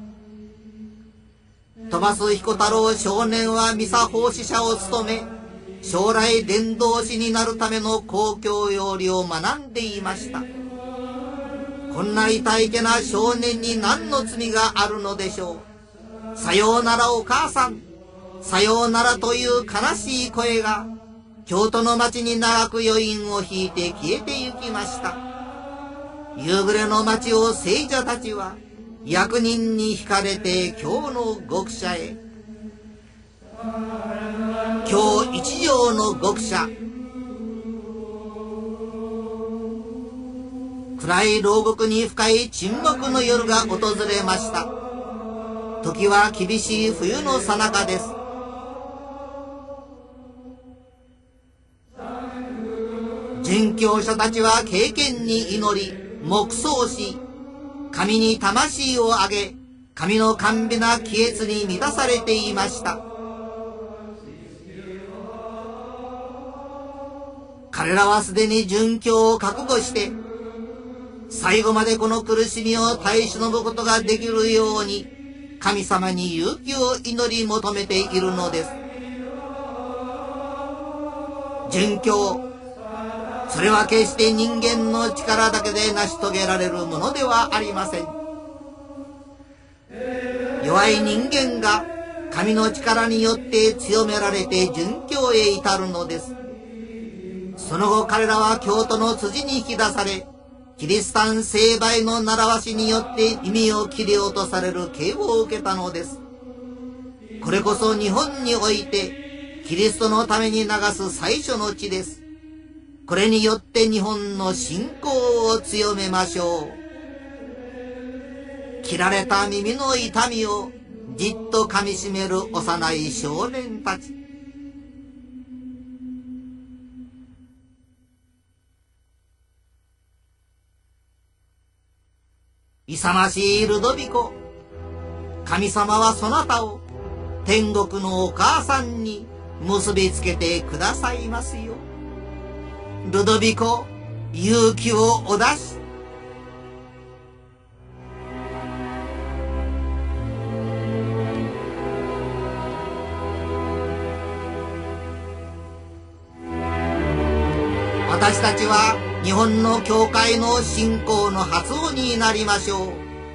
トマス彦太郎少年はミサ奉仕者を務め、将来伝道師になるための公共要理を学んでいました。こんな痛いけな少年に何の罪があるのでしょう。さようならお母さん、さようならという悲しい声が、京都の町に長く余韻を引いて消えてゆきました。夕暮れの町を聖者たちは、役人に引かれて京の獄舎へ。京一条の獄舎。暗い牢獄に深い沈黙の夜が訪れました。時は厳しい冬の最中です。殉教者たちは経験に祈り、黙想し、神に魂をあげ、神の甘美な帰謁に満たされていました。彼らはすでに殉教を覚悟して、最後までこの苦しみを耐え忍ぶことができるように、神様に勇気を祈り求めているのです。殉教、それは決して人間の力だけで成し遂げられるものではありません。弱い人間が神の力によって強められて殉教へ至るのです。その後彼らは京都の辻に引き出され、キリシタン成敗の習わしによって耳を切り落とされる刑を受けたのです。これこそ日本においてキリストのために流す最初の血です。これによって日本の信仰を強めましょう。切られた耳の痛みをじっと噛みしめる幼い少年たち。勇ましいルドビコ、神様はそなたを天国のお母さんに結びつけてくださいますよ。ルドビコ、勇気をお出し。私たちは日本の教会の信仰の発音になりましょう。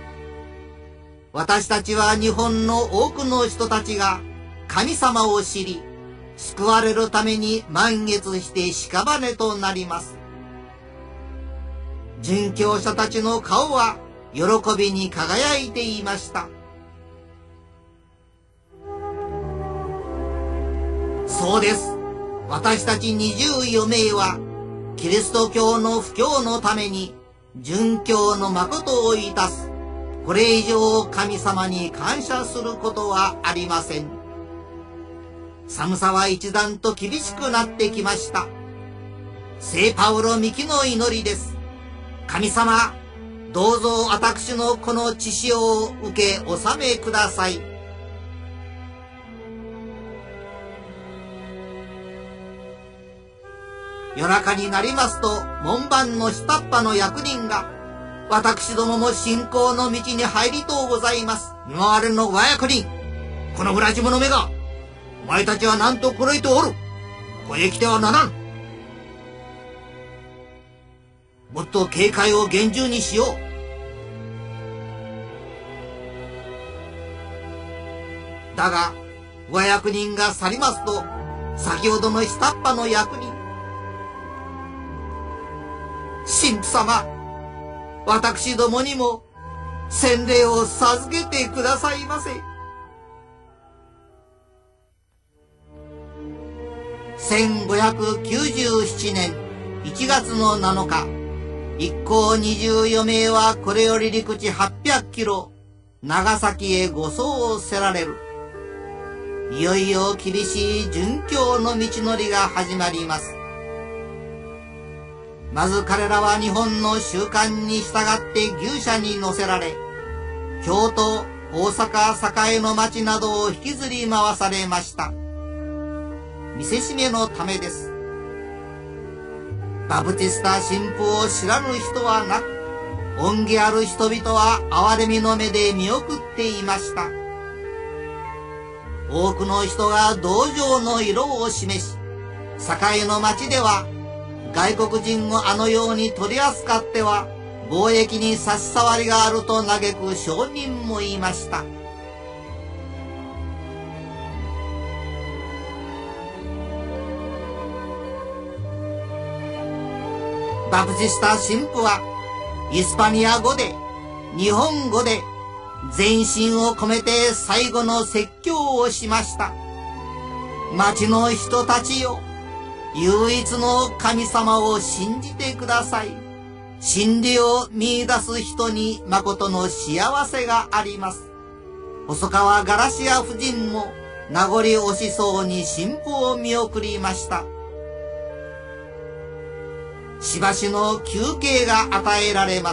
私たちは日本の多くの人たちが神様を知り、救われるために満月して屍となります。殉教者たちの顔は喜びに輝いていました。そうです。私たちにじゅうよめいはキリスト教の布教のために殉教の誠をいたす。これ以上神様に感謝することはありません。寒さは一段と厳しくなってきました。聖パウロ幹の祈りです。神様、どうぞ私のこの血潮を受け納めください。夜中になりますと、門番の下っ端の役人が、私どもも信仰の道に入りとうございます。見回れの和役人、この不埒者めが、お前たちは何とこれいておる。ここへ来てはならん。もっと警戒を厳重にしよう。だが、和役人が去りますと、先ほどの下っ端の役人、神父様、私どもにも洗礼を授けてくださいませ。せんごひゃくきゅうじゅうななねんいちがつのなのか、一行にじゅうよめいはこれより陸地はっぴゃくキロ、長崎へ護送せられる。いよいよ厳しい殉教の道のりが始まります。まず彼らは日本の習慣に従って牛車に乗せられ、京都、大阪、堺の町などを引きずり回されました。見せしめのためです。バプテスタ神父を知らぬ人はなく、恩義ある人々は憐れみの目で見送っていました。多くの人が同情の色を示し、堺の町では外国人をあのように取り扱っては貿易に差し障りがあると嘆く商人もいました。バプテスタ神父はイスパニア語で日本語で全身を込めて最後の説教をしました。町の人たちよ、唯一の神様を信じてください。真理を見出す人に誠の幸せがあります。細川ガラシア夫人も名残惜しそうに神父を見送りました。しばしの休憩が与えられます。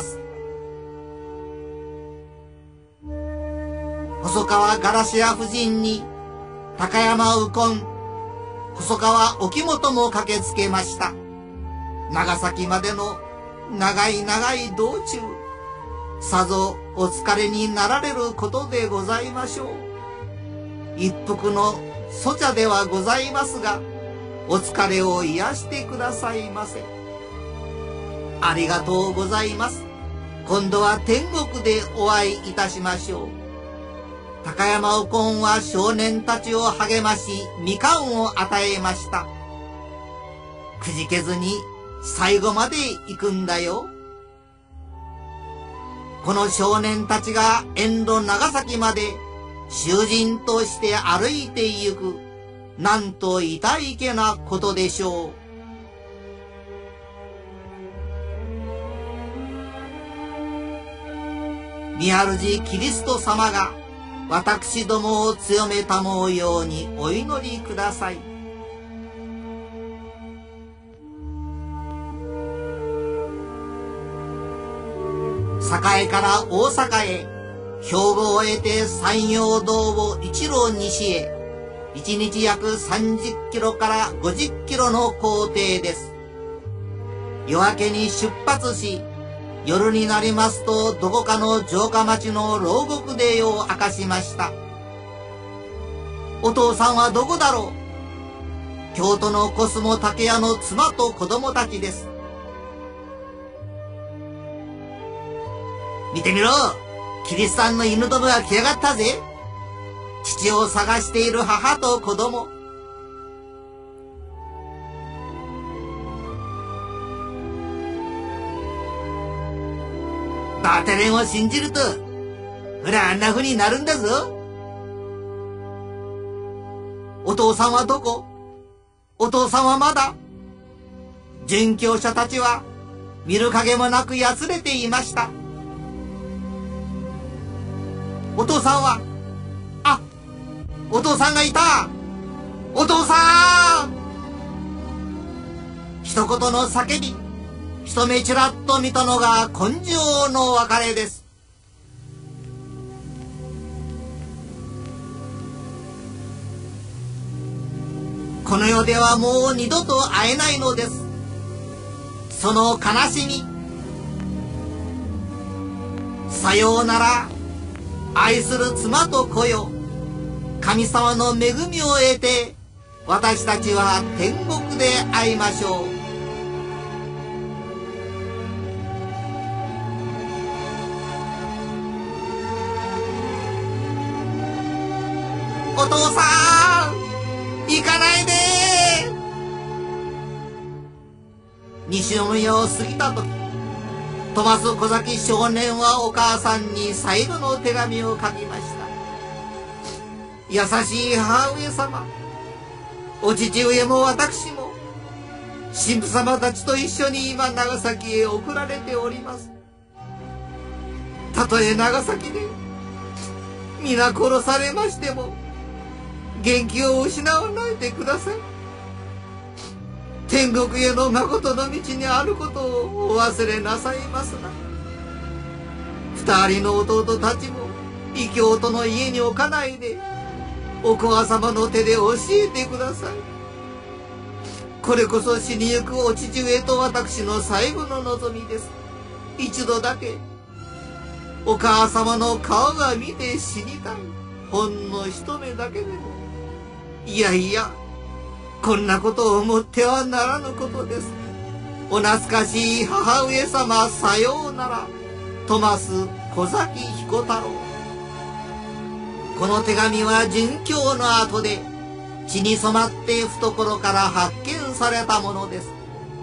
細川ガラシア夫人に高山右近、細川沖本も駆けつけました。長崎までの長い長い道中、さぞお疲れになられることでございましょう。一服の粗茶ではございますが、お疲れを癒してくださいませ。ありがとうございます。今度は天国でお会いいたしましょう。高山右近は少年たちを励まし、みかんを与えました。くじけずに最後まで行くんだよ。この少年たちが遠路長崎まで囚人として歩いて行く、なんと痛いけなことでしょう。御主キリスト様が私どもを強めたもうようにお祈りください。堺から大阪へ、兵庫を得て山陽道を一路西へ、一日約さんじゅっキロからごじゅっキロの行程です。夜明けに出発し、夜になりますとどこかの城下町の牢獄で夜を明かしました。お父さんはどこだろう。京都のコスモ竹屋の妻と子供たちです。見てみろ、キリシタンの犬どもが来やがったぜ。父を探している母と子供。バテレンを信じると、ほらあんな風になるんだぞ。お父さんはどこ？お父さんはまだ？殉教者たちは見る影もなくやつれていました。お父さんは、あ、お父さんがいた。お父さん。一言の叫び、一目ちらっと見たのが根性の別れです。この世ではもう二度と会えないのです。その悲しみ。さようなら、愛する妻と子よ。神様の恵みを得て、私たちは天国で会いましょう。お父さん、行かないで。西宮を過ぎたとき、 トマス小崎少年はお母さんに最後の手紙を書きました。優しい母上様、お父上も私も神父様たちと一緒に今長崎へ送られております。たとえ長崎で皆殺されましても元気を失わないでください。天国への誠の道にあることをお忘れなさいますな。二人の弟たちも異教徒の家に置かないでお母様の手で教えてください。これこそ死にゆくお父上と私の最後の望みです。一度だけお母様の顔が見て死にたい。ほんの一目だけでも。いやいや、こんなことを思ってはならぬことです。お懐かしい母上様、さようなら。トマス小崎彦太郎。この手紙は殉教の後で血に染まって懐から発見されたものです。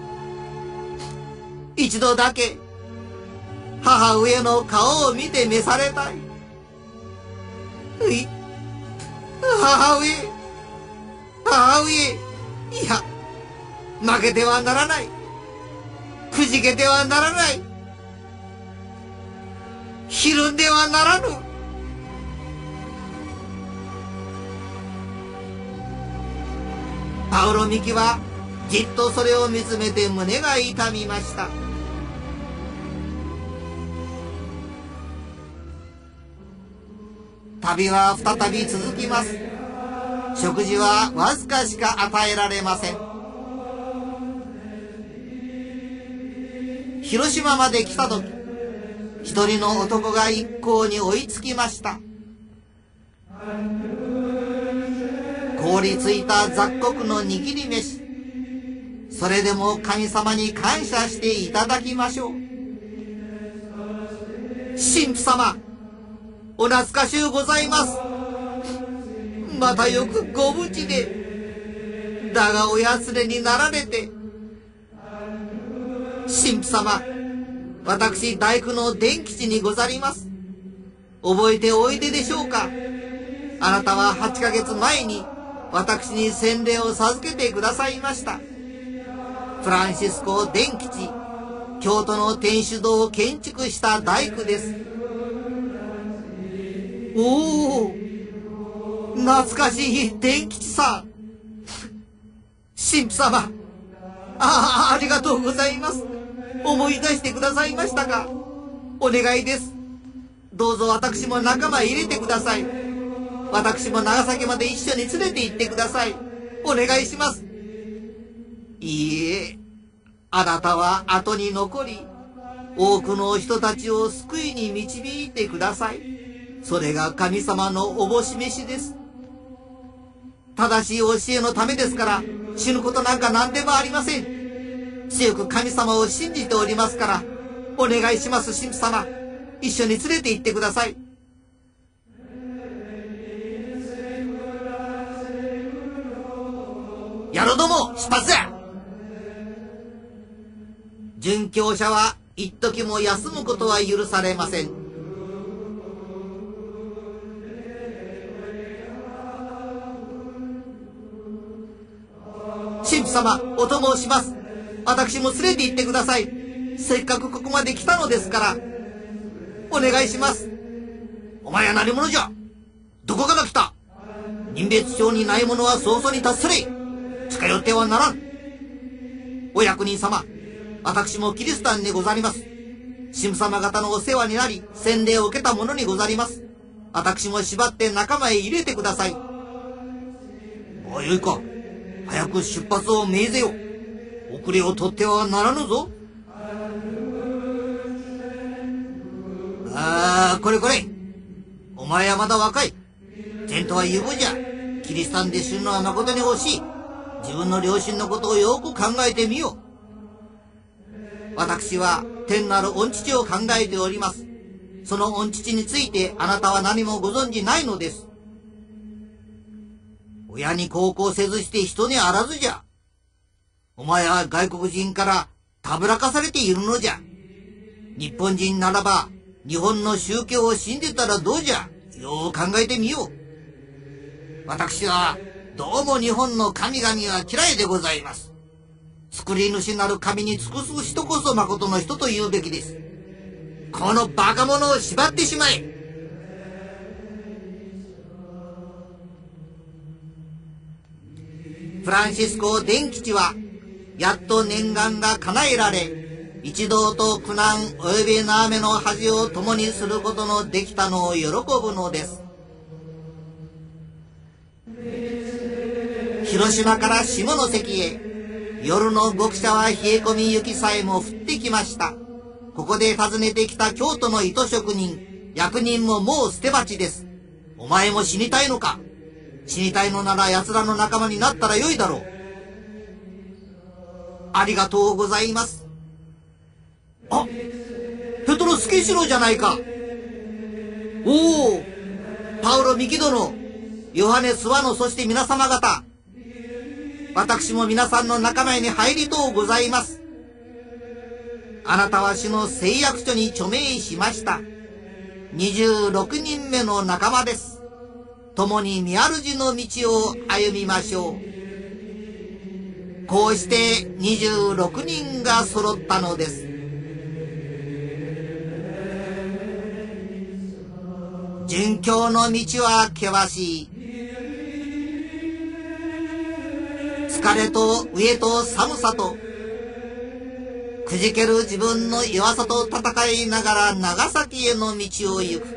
一度だけ母上の顔を見て召されたい。うい、母上、母上、いや、負けてはならない。くじけてはならない。ひるんではならぬ。パウロ・ミキはじっとそれを見つめて胸が痛みました。旅は再び続きます。食事はわずかしか与えられません。広島まで来た時、一人の男が一行に追いつきました。凍りついた雑穀の握り飯、それでも神様に感謝していただきましょう。神父様、お懐かしゅうございます。またよくご無事で。だがおやつれになられて。神父様、私大工の伝吉にござります。覚えておいででしょうか。あなたははちかげつまえに私に洗礼を授けてくださいました。フランシスコ伝吉、京都の天主堂を建築した大工です。おお、懐かしい伝吉さん。神父様、ああ、ありがとうございます。思い出してくださいましたか。お願いです。どうぞ私も仲間へ入れてください。私も長崎まで一緒に連れて行ってください。お願いします。いいえ、あなたは後に残り、多くの人たちを救いに導いてください。それが神様のおぼし飯です。正しい教えのためですから、死ぬことなんか何でもありません。強く神様を信じておりますから、お願いします。神父様、一緒に連れて行ってください。野郎ども、出発や。殉教者は一時も休むことは許されません。神父様、お供をします。私も連れて行ってください。せっかくここまで来たのですから。お願いします。お前は何者じゃ。どこから来た。人別帳にない者は早々に達すれ。近寄ってはならん。お役人様、私もキリシタンでござります。神父様方のお世話になり、洗礼を受けた者にござります。私も縛って仲間へ入れてください。おい、よいか。早く出発を命ぜよ。遅れを取ってはならぬぞ。ああ、これこれ。お前はまだ若い。前途は有望じゃ。キリシタンで死ぬのは誠に惜しい。自分の両親のことをよく考えてみよう。私は天なる御父を考えております。その御父についてあなたは何もご存じないのです。親に孝行せずして人にあらずじゃ。お前は外国人からたぶらかされているのじゃ。 日本人ならば日本の宗教を信じたらどうじゃ。よう考えてみよう。私はどうも日本の神々は嫌いでございます。作り主なる神に尽くす人こそ誠の人と言うべきです。このバカ者を縛ってしまえ。フランシスコ・伝吉はやっと念願が叶えられ、一同と苦難及び悩めの恥を共にすることのできたのを喜ぶのです。広島から下関へ、夜の極車は冷え込み雪さえも降ってきました。ここで訪ねてきた京都の糸職人、役人ももう捨て鉢です。お前も死にたいのか。死にたいのなら奴らの仲間になったらよいだろう。ありがとうございます。あ、ペトロスケシロじゃないか。おお、パウロ・ミキ殿、ヨハネ・スワノ、そして皆様方、私も皆さんの仲間に入りとうございます。あなたは主の誓約書に著名しました。にじゅうろくにんめの仲間です。共に御主の道を歩みましょう。こうしてにじゅうろくにんが揃ったのです。殉教の道は険しい。疲れと飢えと寒さとくじける自分の弱さと戦いながら長崎への道を行く。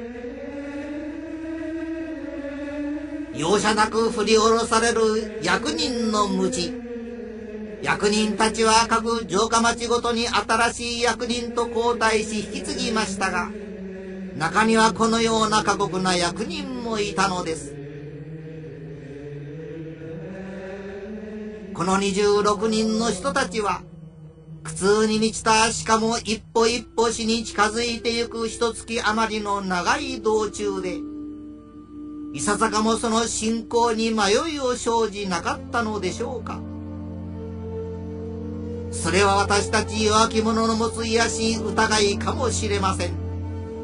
容赦なく振り下ろされる役人の無知。役人たちは各城下町ごとに新しい役人と交代し引き継ぎましたが、中にはこのような過酷な役人もいたのです。このにじゅうろくにんの人たちは、苦痛に満ちた、しかも一歩一歩死に近づいてゆく一月余りの長い道中で、いささかもその信仰に迷いを生じなかったのでしょうか。それは私たち弱き者の持つ卑しい疑いかもしれません。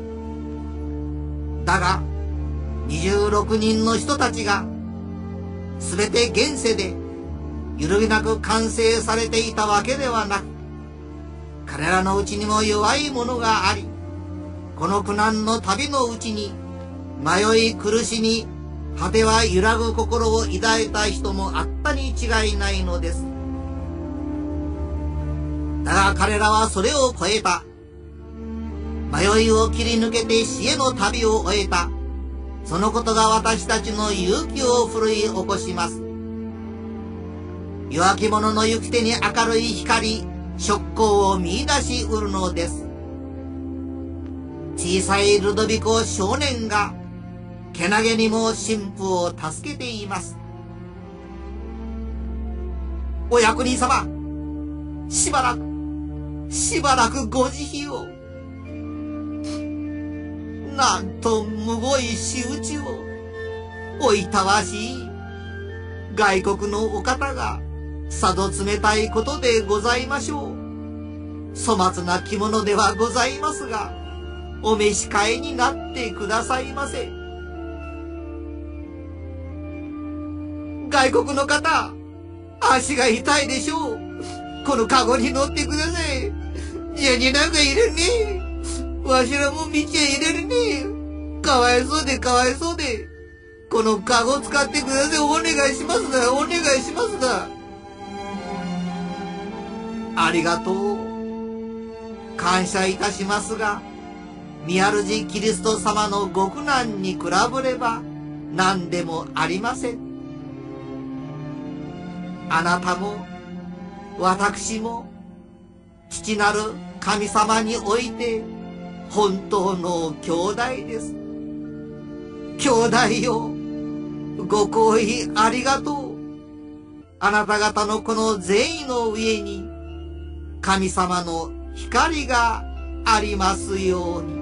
だが、にじゅうろくにんの人たちが、すべて現世で、揺るぎなく完成されていたわけではなく、彼らのうちにも弱いものがあり、この苦難の旅のうちに、迷い苦しみ、果ては揺らぐ心を抱いた人もあったに違いないのです。だが彼らはそれを超えた。迷いを切り抜けて死への旅を終えた。そのことが私たちの勇気を奮い起こします。弱き者の行く手に明るい光、食光を見出しうるのです。小さいルドビコ少年が、けなげにも神父を助けています。お役人様、しばらく、しばらくご慈悲を。なんとむごい仕打ちを。おいたわしい。外国のお方が、さぞ冷たいことでございましょう。粗末な着物ではございますが、お召し替えになってくださいませ。外国の方、足が痛いでしょう。このカゴに乗ってください。じゃになんか入れねえ。わしらも道へ入れるねえ。かわいそうでかわいそうで。このカゴ使ってください。お願いしますだ。お願いしますだ。ありがとう。感謝いたしますが、御主キリスト様のご苦難に比べれば何でもありません。あなたも私も父なる神様において本当の兄弟です。兄弟よ、ご好意ありがとう。あなた方のこの善意の上に神様の光がありますように。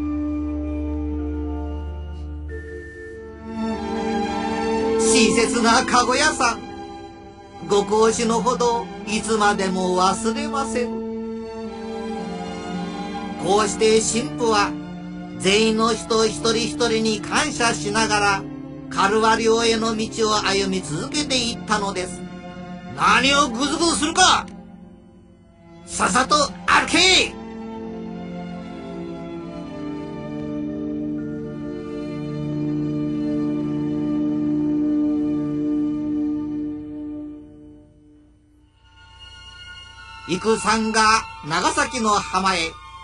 親切なかご屋さん、ご講師のほどいつまでも忘れません。 こうして神父は全員の人一人一人に感謝しながらカルワリオへの道を歩み続けていったのです。何をぐずぐずするか、さっさと歩け。幾さんが長崎の浜へ、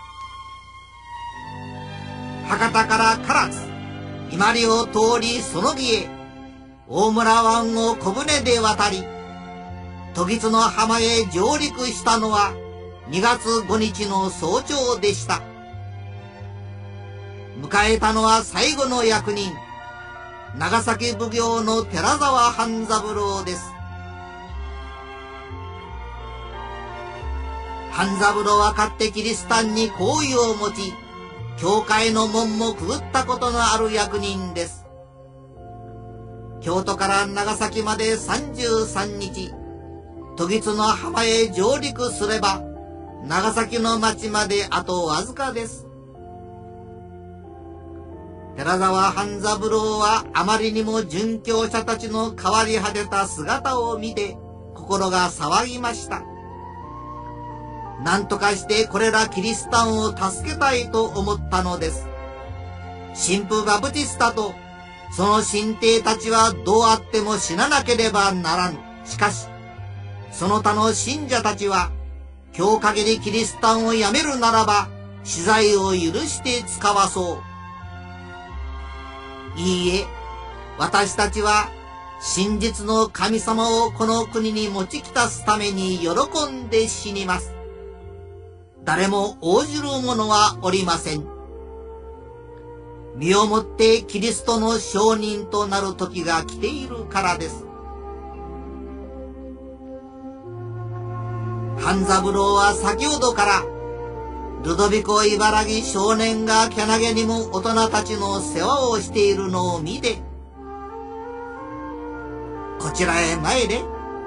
博多から唐津、伊万里を通りそのぎへ、大村湾を小舟で渡り、時津の浜へ上陸したのはにがつごにちの早朝でした。迎えたのは最後の役人、長崎奉行の寺沢半三郎です。半三郎はかつてキリシタンに好意を持ち、教会の門もくぐったことのある役人です。京都から長崎までさんじゅうさんにち、時津の浜へ上陸すれば、長崎の町まであとわずかです。寺沢半三郎はあまりにも殉教者たちの変わり果てた姿を見て、心が騒ぎました。何とかしてこれらキリシタンを助けたいと思ったのです。神父バプティスタとその神弟たちはどうあっても死ななければならぬ。しかし、その他の信者たちは、今日限りキリシタンをやめるならば、死罪を許して使わそう。いいえ、私たちは、真実の神様をこの国に持ち来たすために喜んで死にます。誰も応じる者はおりません。身をもってキリストの証人となる時が来ているからです。半三郎は先ほどから、ルドビコ茨城少年がけなげにも大人たちの世話をしているのを見て、こちらへ参れ。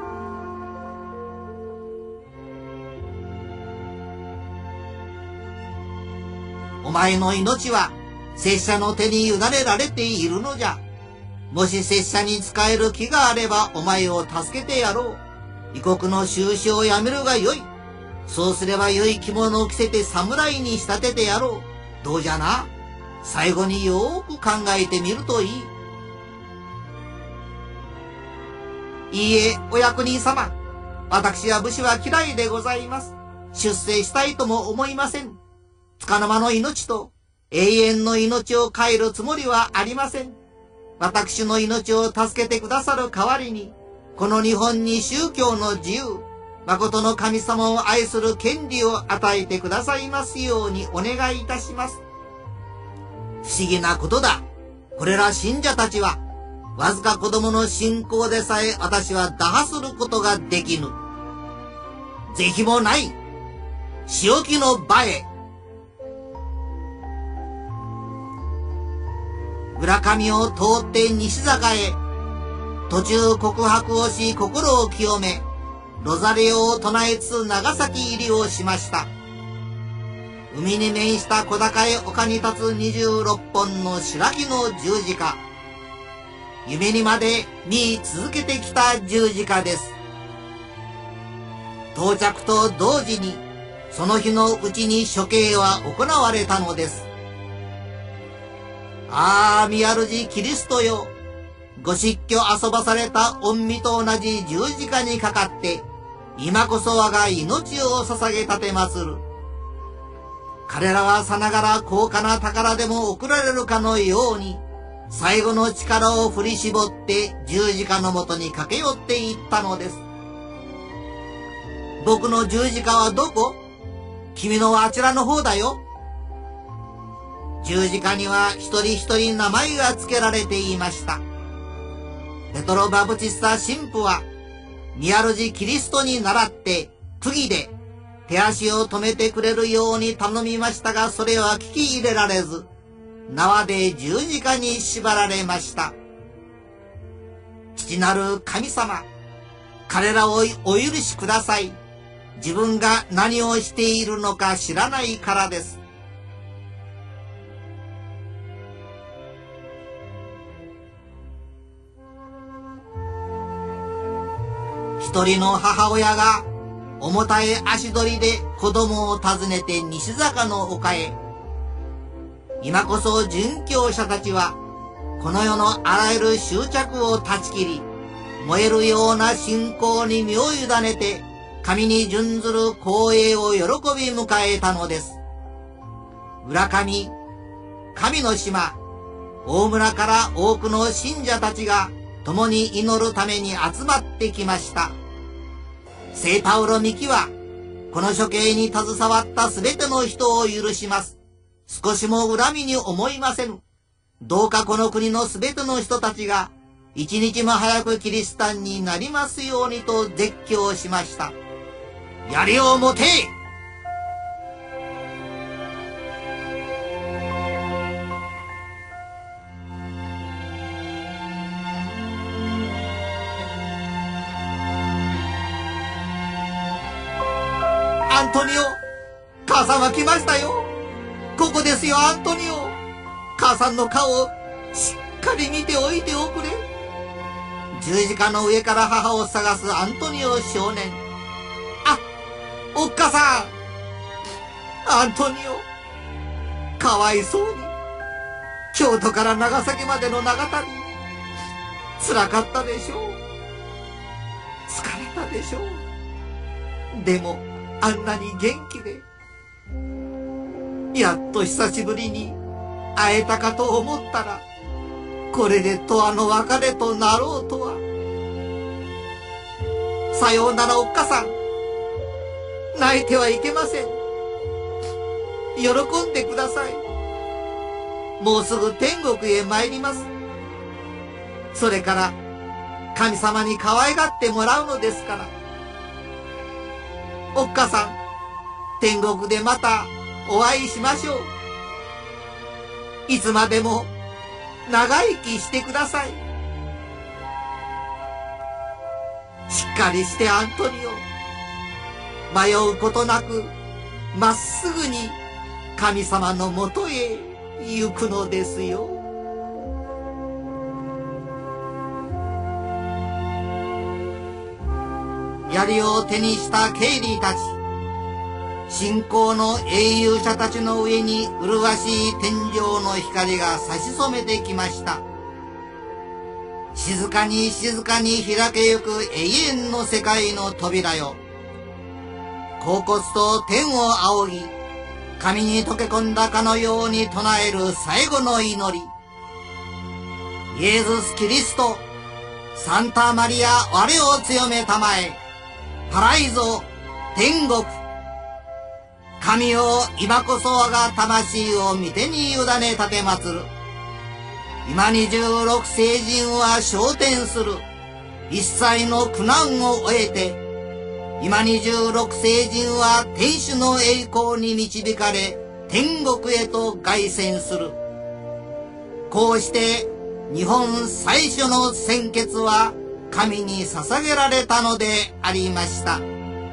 お前の命は拙者の手に委ねられているのじゃ。もし拙者に仕える気があればお前を助けてやろう。異国の収集をやめるがよい。そうすれば良い着物を着せて侍に仕立ててやろう。どうじゃな。最後によーく考えてみるといい。いいえ、お役人様。私は武士は嫌いでございます。出世したいとも思いません。束の間の命と永遠の命を変えるつもりはありません。私の命を助けてくださる代わりに、この日本に宗教の自由、誠の神様を愛する権利を与えてくださいますようにお願いいたします。不思議なことだ。これら信者たちは、わずか子供の信仰でさえ私は打破することができぬ。是非もない。仕置きの場へ。浦上を通って西坂へ、途中告白をし心を清め、ロザリオを唱えつつ長崎入りをしました。海に面した小高い丘に立つにじゅうろっぽんの白木の十字架。夢にまで見続けてきた十字架です。到着と同時に、その日のうちに処刑は行われたのです。ああ、みやるじキリストよ。ご失居遊ばされた御身と同じ十字架にかかって、今こそ我が命を捧げたてまする。彼らはさながら高価な宝でも贈られるかのように、最後の力を振り絞って十字架のもとに駆け寄っていったのです。僕の十字架はどこ？君のはあちらの方だよ。十字架には一人一人名前が付けられていました。ペトロ・バプティスタ神父は、ミアルジ・キリストに倣って、釘で手足を止めてくれるように頼みましたが、それは聞き入れられず、縄で十字架に縛られました。父なる神様、彼らをお許しください。自分が何をしているのか知らないからです。 一人の母親が重たい足取りで子供を訪ねて西坂の丘へ。今こそ殉教者たちはこの世のあらゆる執着を断ち切り、燃えるような信仰に身を委ねて神に準ずる光栄を喜び迎えたのです。浦上、神の島、大村から多くの信者たちが共に祈るために集まってきました。聖パウロ御記は、この処刑に携わったすべての人を許します。少しも恨みに思いませぬ。どうかこの国のすべての人たちが、一日も早くキリシタンになりますようにと絶叫しました。槍を持て！アントニオ、母さんは来ましたよ。ここですよ、アントニオ。母さんの顔をしっかり見ておいておくれ。十字架の上から母を探すアントニオ少年。あ、おっかさん。アントニオ、かわいそうに。京都から長崎までの長旅、辛かったでしょう。疲れたでしょう。でも、あんなに元気で、やっと久しぶりに会えたかと思ったら、これで永遠の別れとなろうとは。さようならおっかさん。泣いてはいけません。喜んでください。もうすぐ天国へ参ります。それから神様に可愛がってもらうのですから。おっかさん、天国でまたお会いしましょう。いつまでも長生きしてください。しっかりしてアントニオ。迷うことなく、まっすぐに神様のもとへ行くのですよ。槍を手にしたケイリーたち。信仰の英雄者たちの上に麗しい天井の光が差し染めてきました。静かに静かに開けゆく永遠の世界の扉よ。恍惚と天を仰ぎ、神に溶け込んだかのように唱える最後の祈り。イエズス・キリスト、サンタマリア我を強めたまえ、パライゾ、天国。神よ、今こそ我が魂を御手に委ね立て祀る。今二十六聖人は昇天する。一切の苦難を終えて、今二十六聖人は天主の栄光に導かれ、天国へと凱旋する。こうして、日本最初の献血は神に捧げられたのでありました。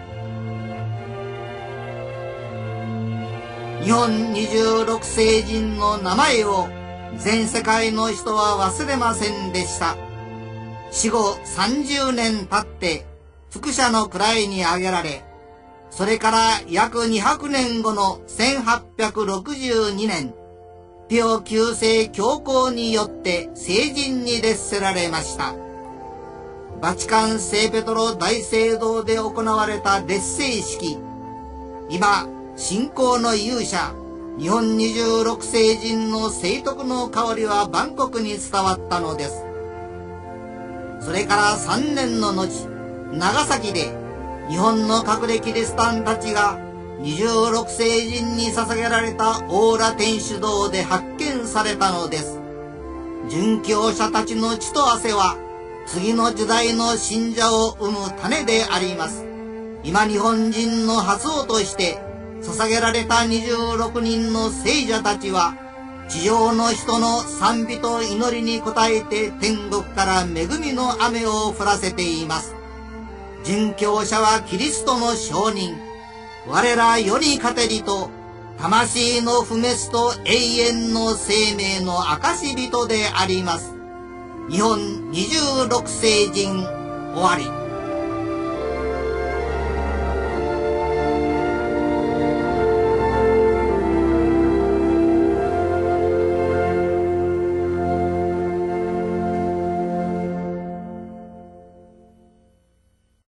日本二十六聖人の名前を全世界の人は忘れませんでした。死後さんじゅうねん経って福社の位に挙げられ、それから約にひゃくねんごのせんはっぴゃくろくじゅうにねん、ピオきゅうせい教皇によって聖人に列せられました。バチカン聖ペトロ大聖堂で行われた列聖式。今、信仰の勇者、日本二十六聖人の聖徳の香りは万国に伝わったのです。それからさんねんの後、長崎で日本の隠れキリシタンたちが二十六聖人に捧げられたオーラ天主堂で発見されたのです。殉教者たちの血と汗は次の時代の信者を生む種であります。今日本人の発音として捧げられたにじゅうろくにんの聖者たちは、地上の人の賛美と祈りに応えて天国から恵みの雨を降らせています。殉教者はキリストの証人、我ら世に勝てりと、魂の不滅と永遠の生命の証人であります。日本二十六聖人終わり。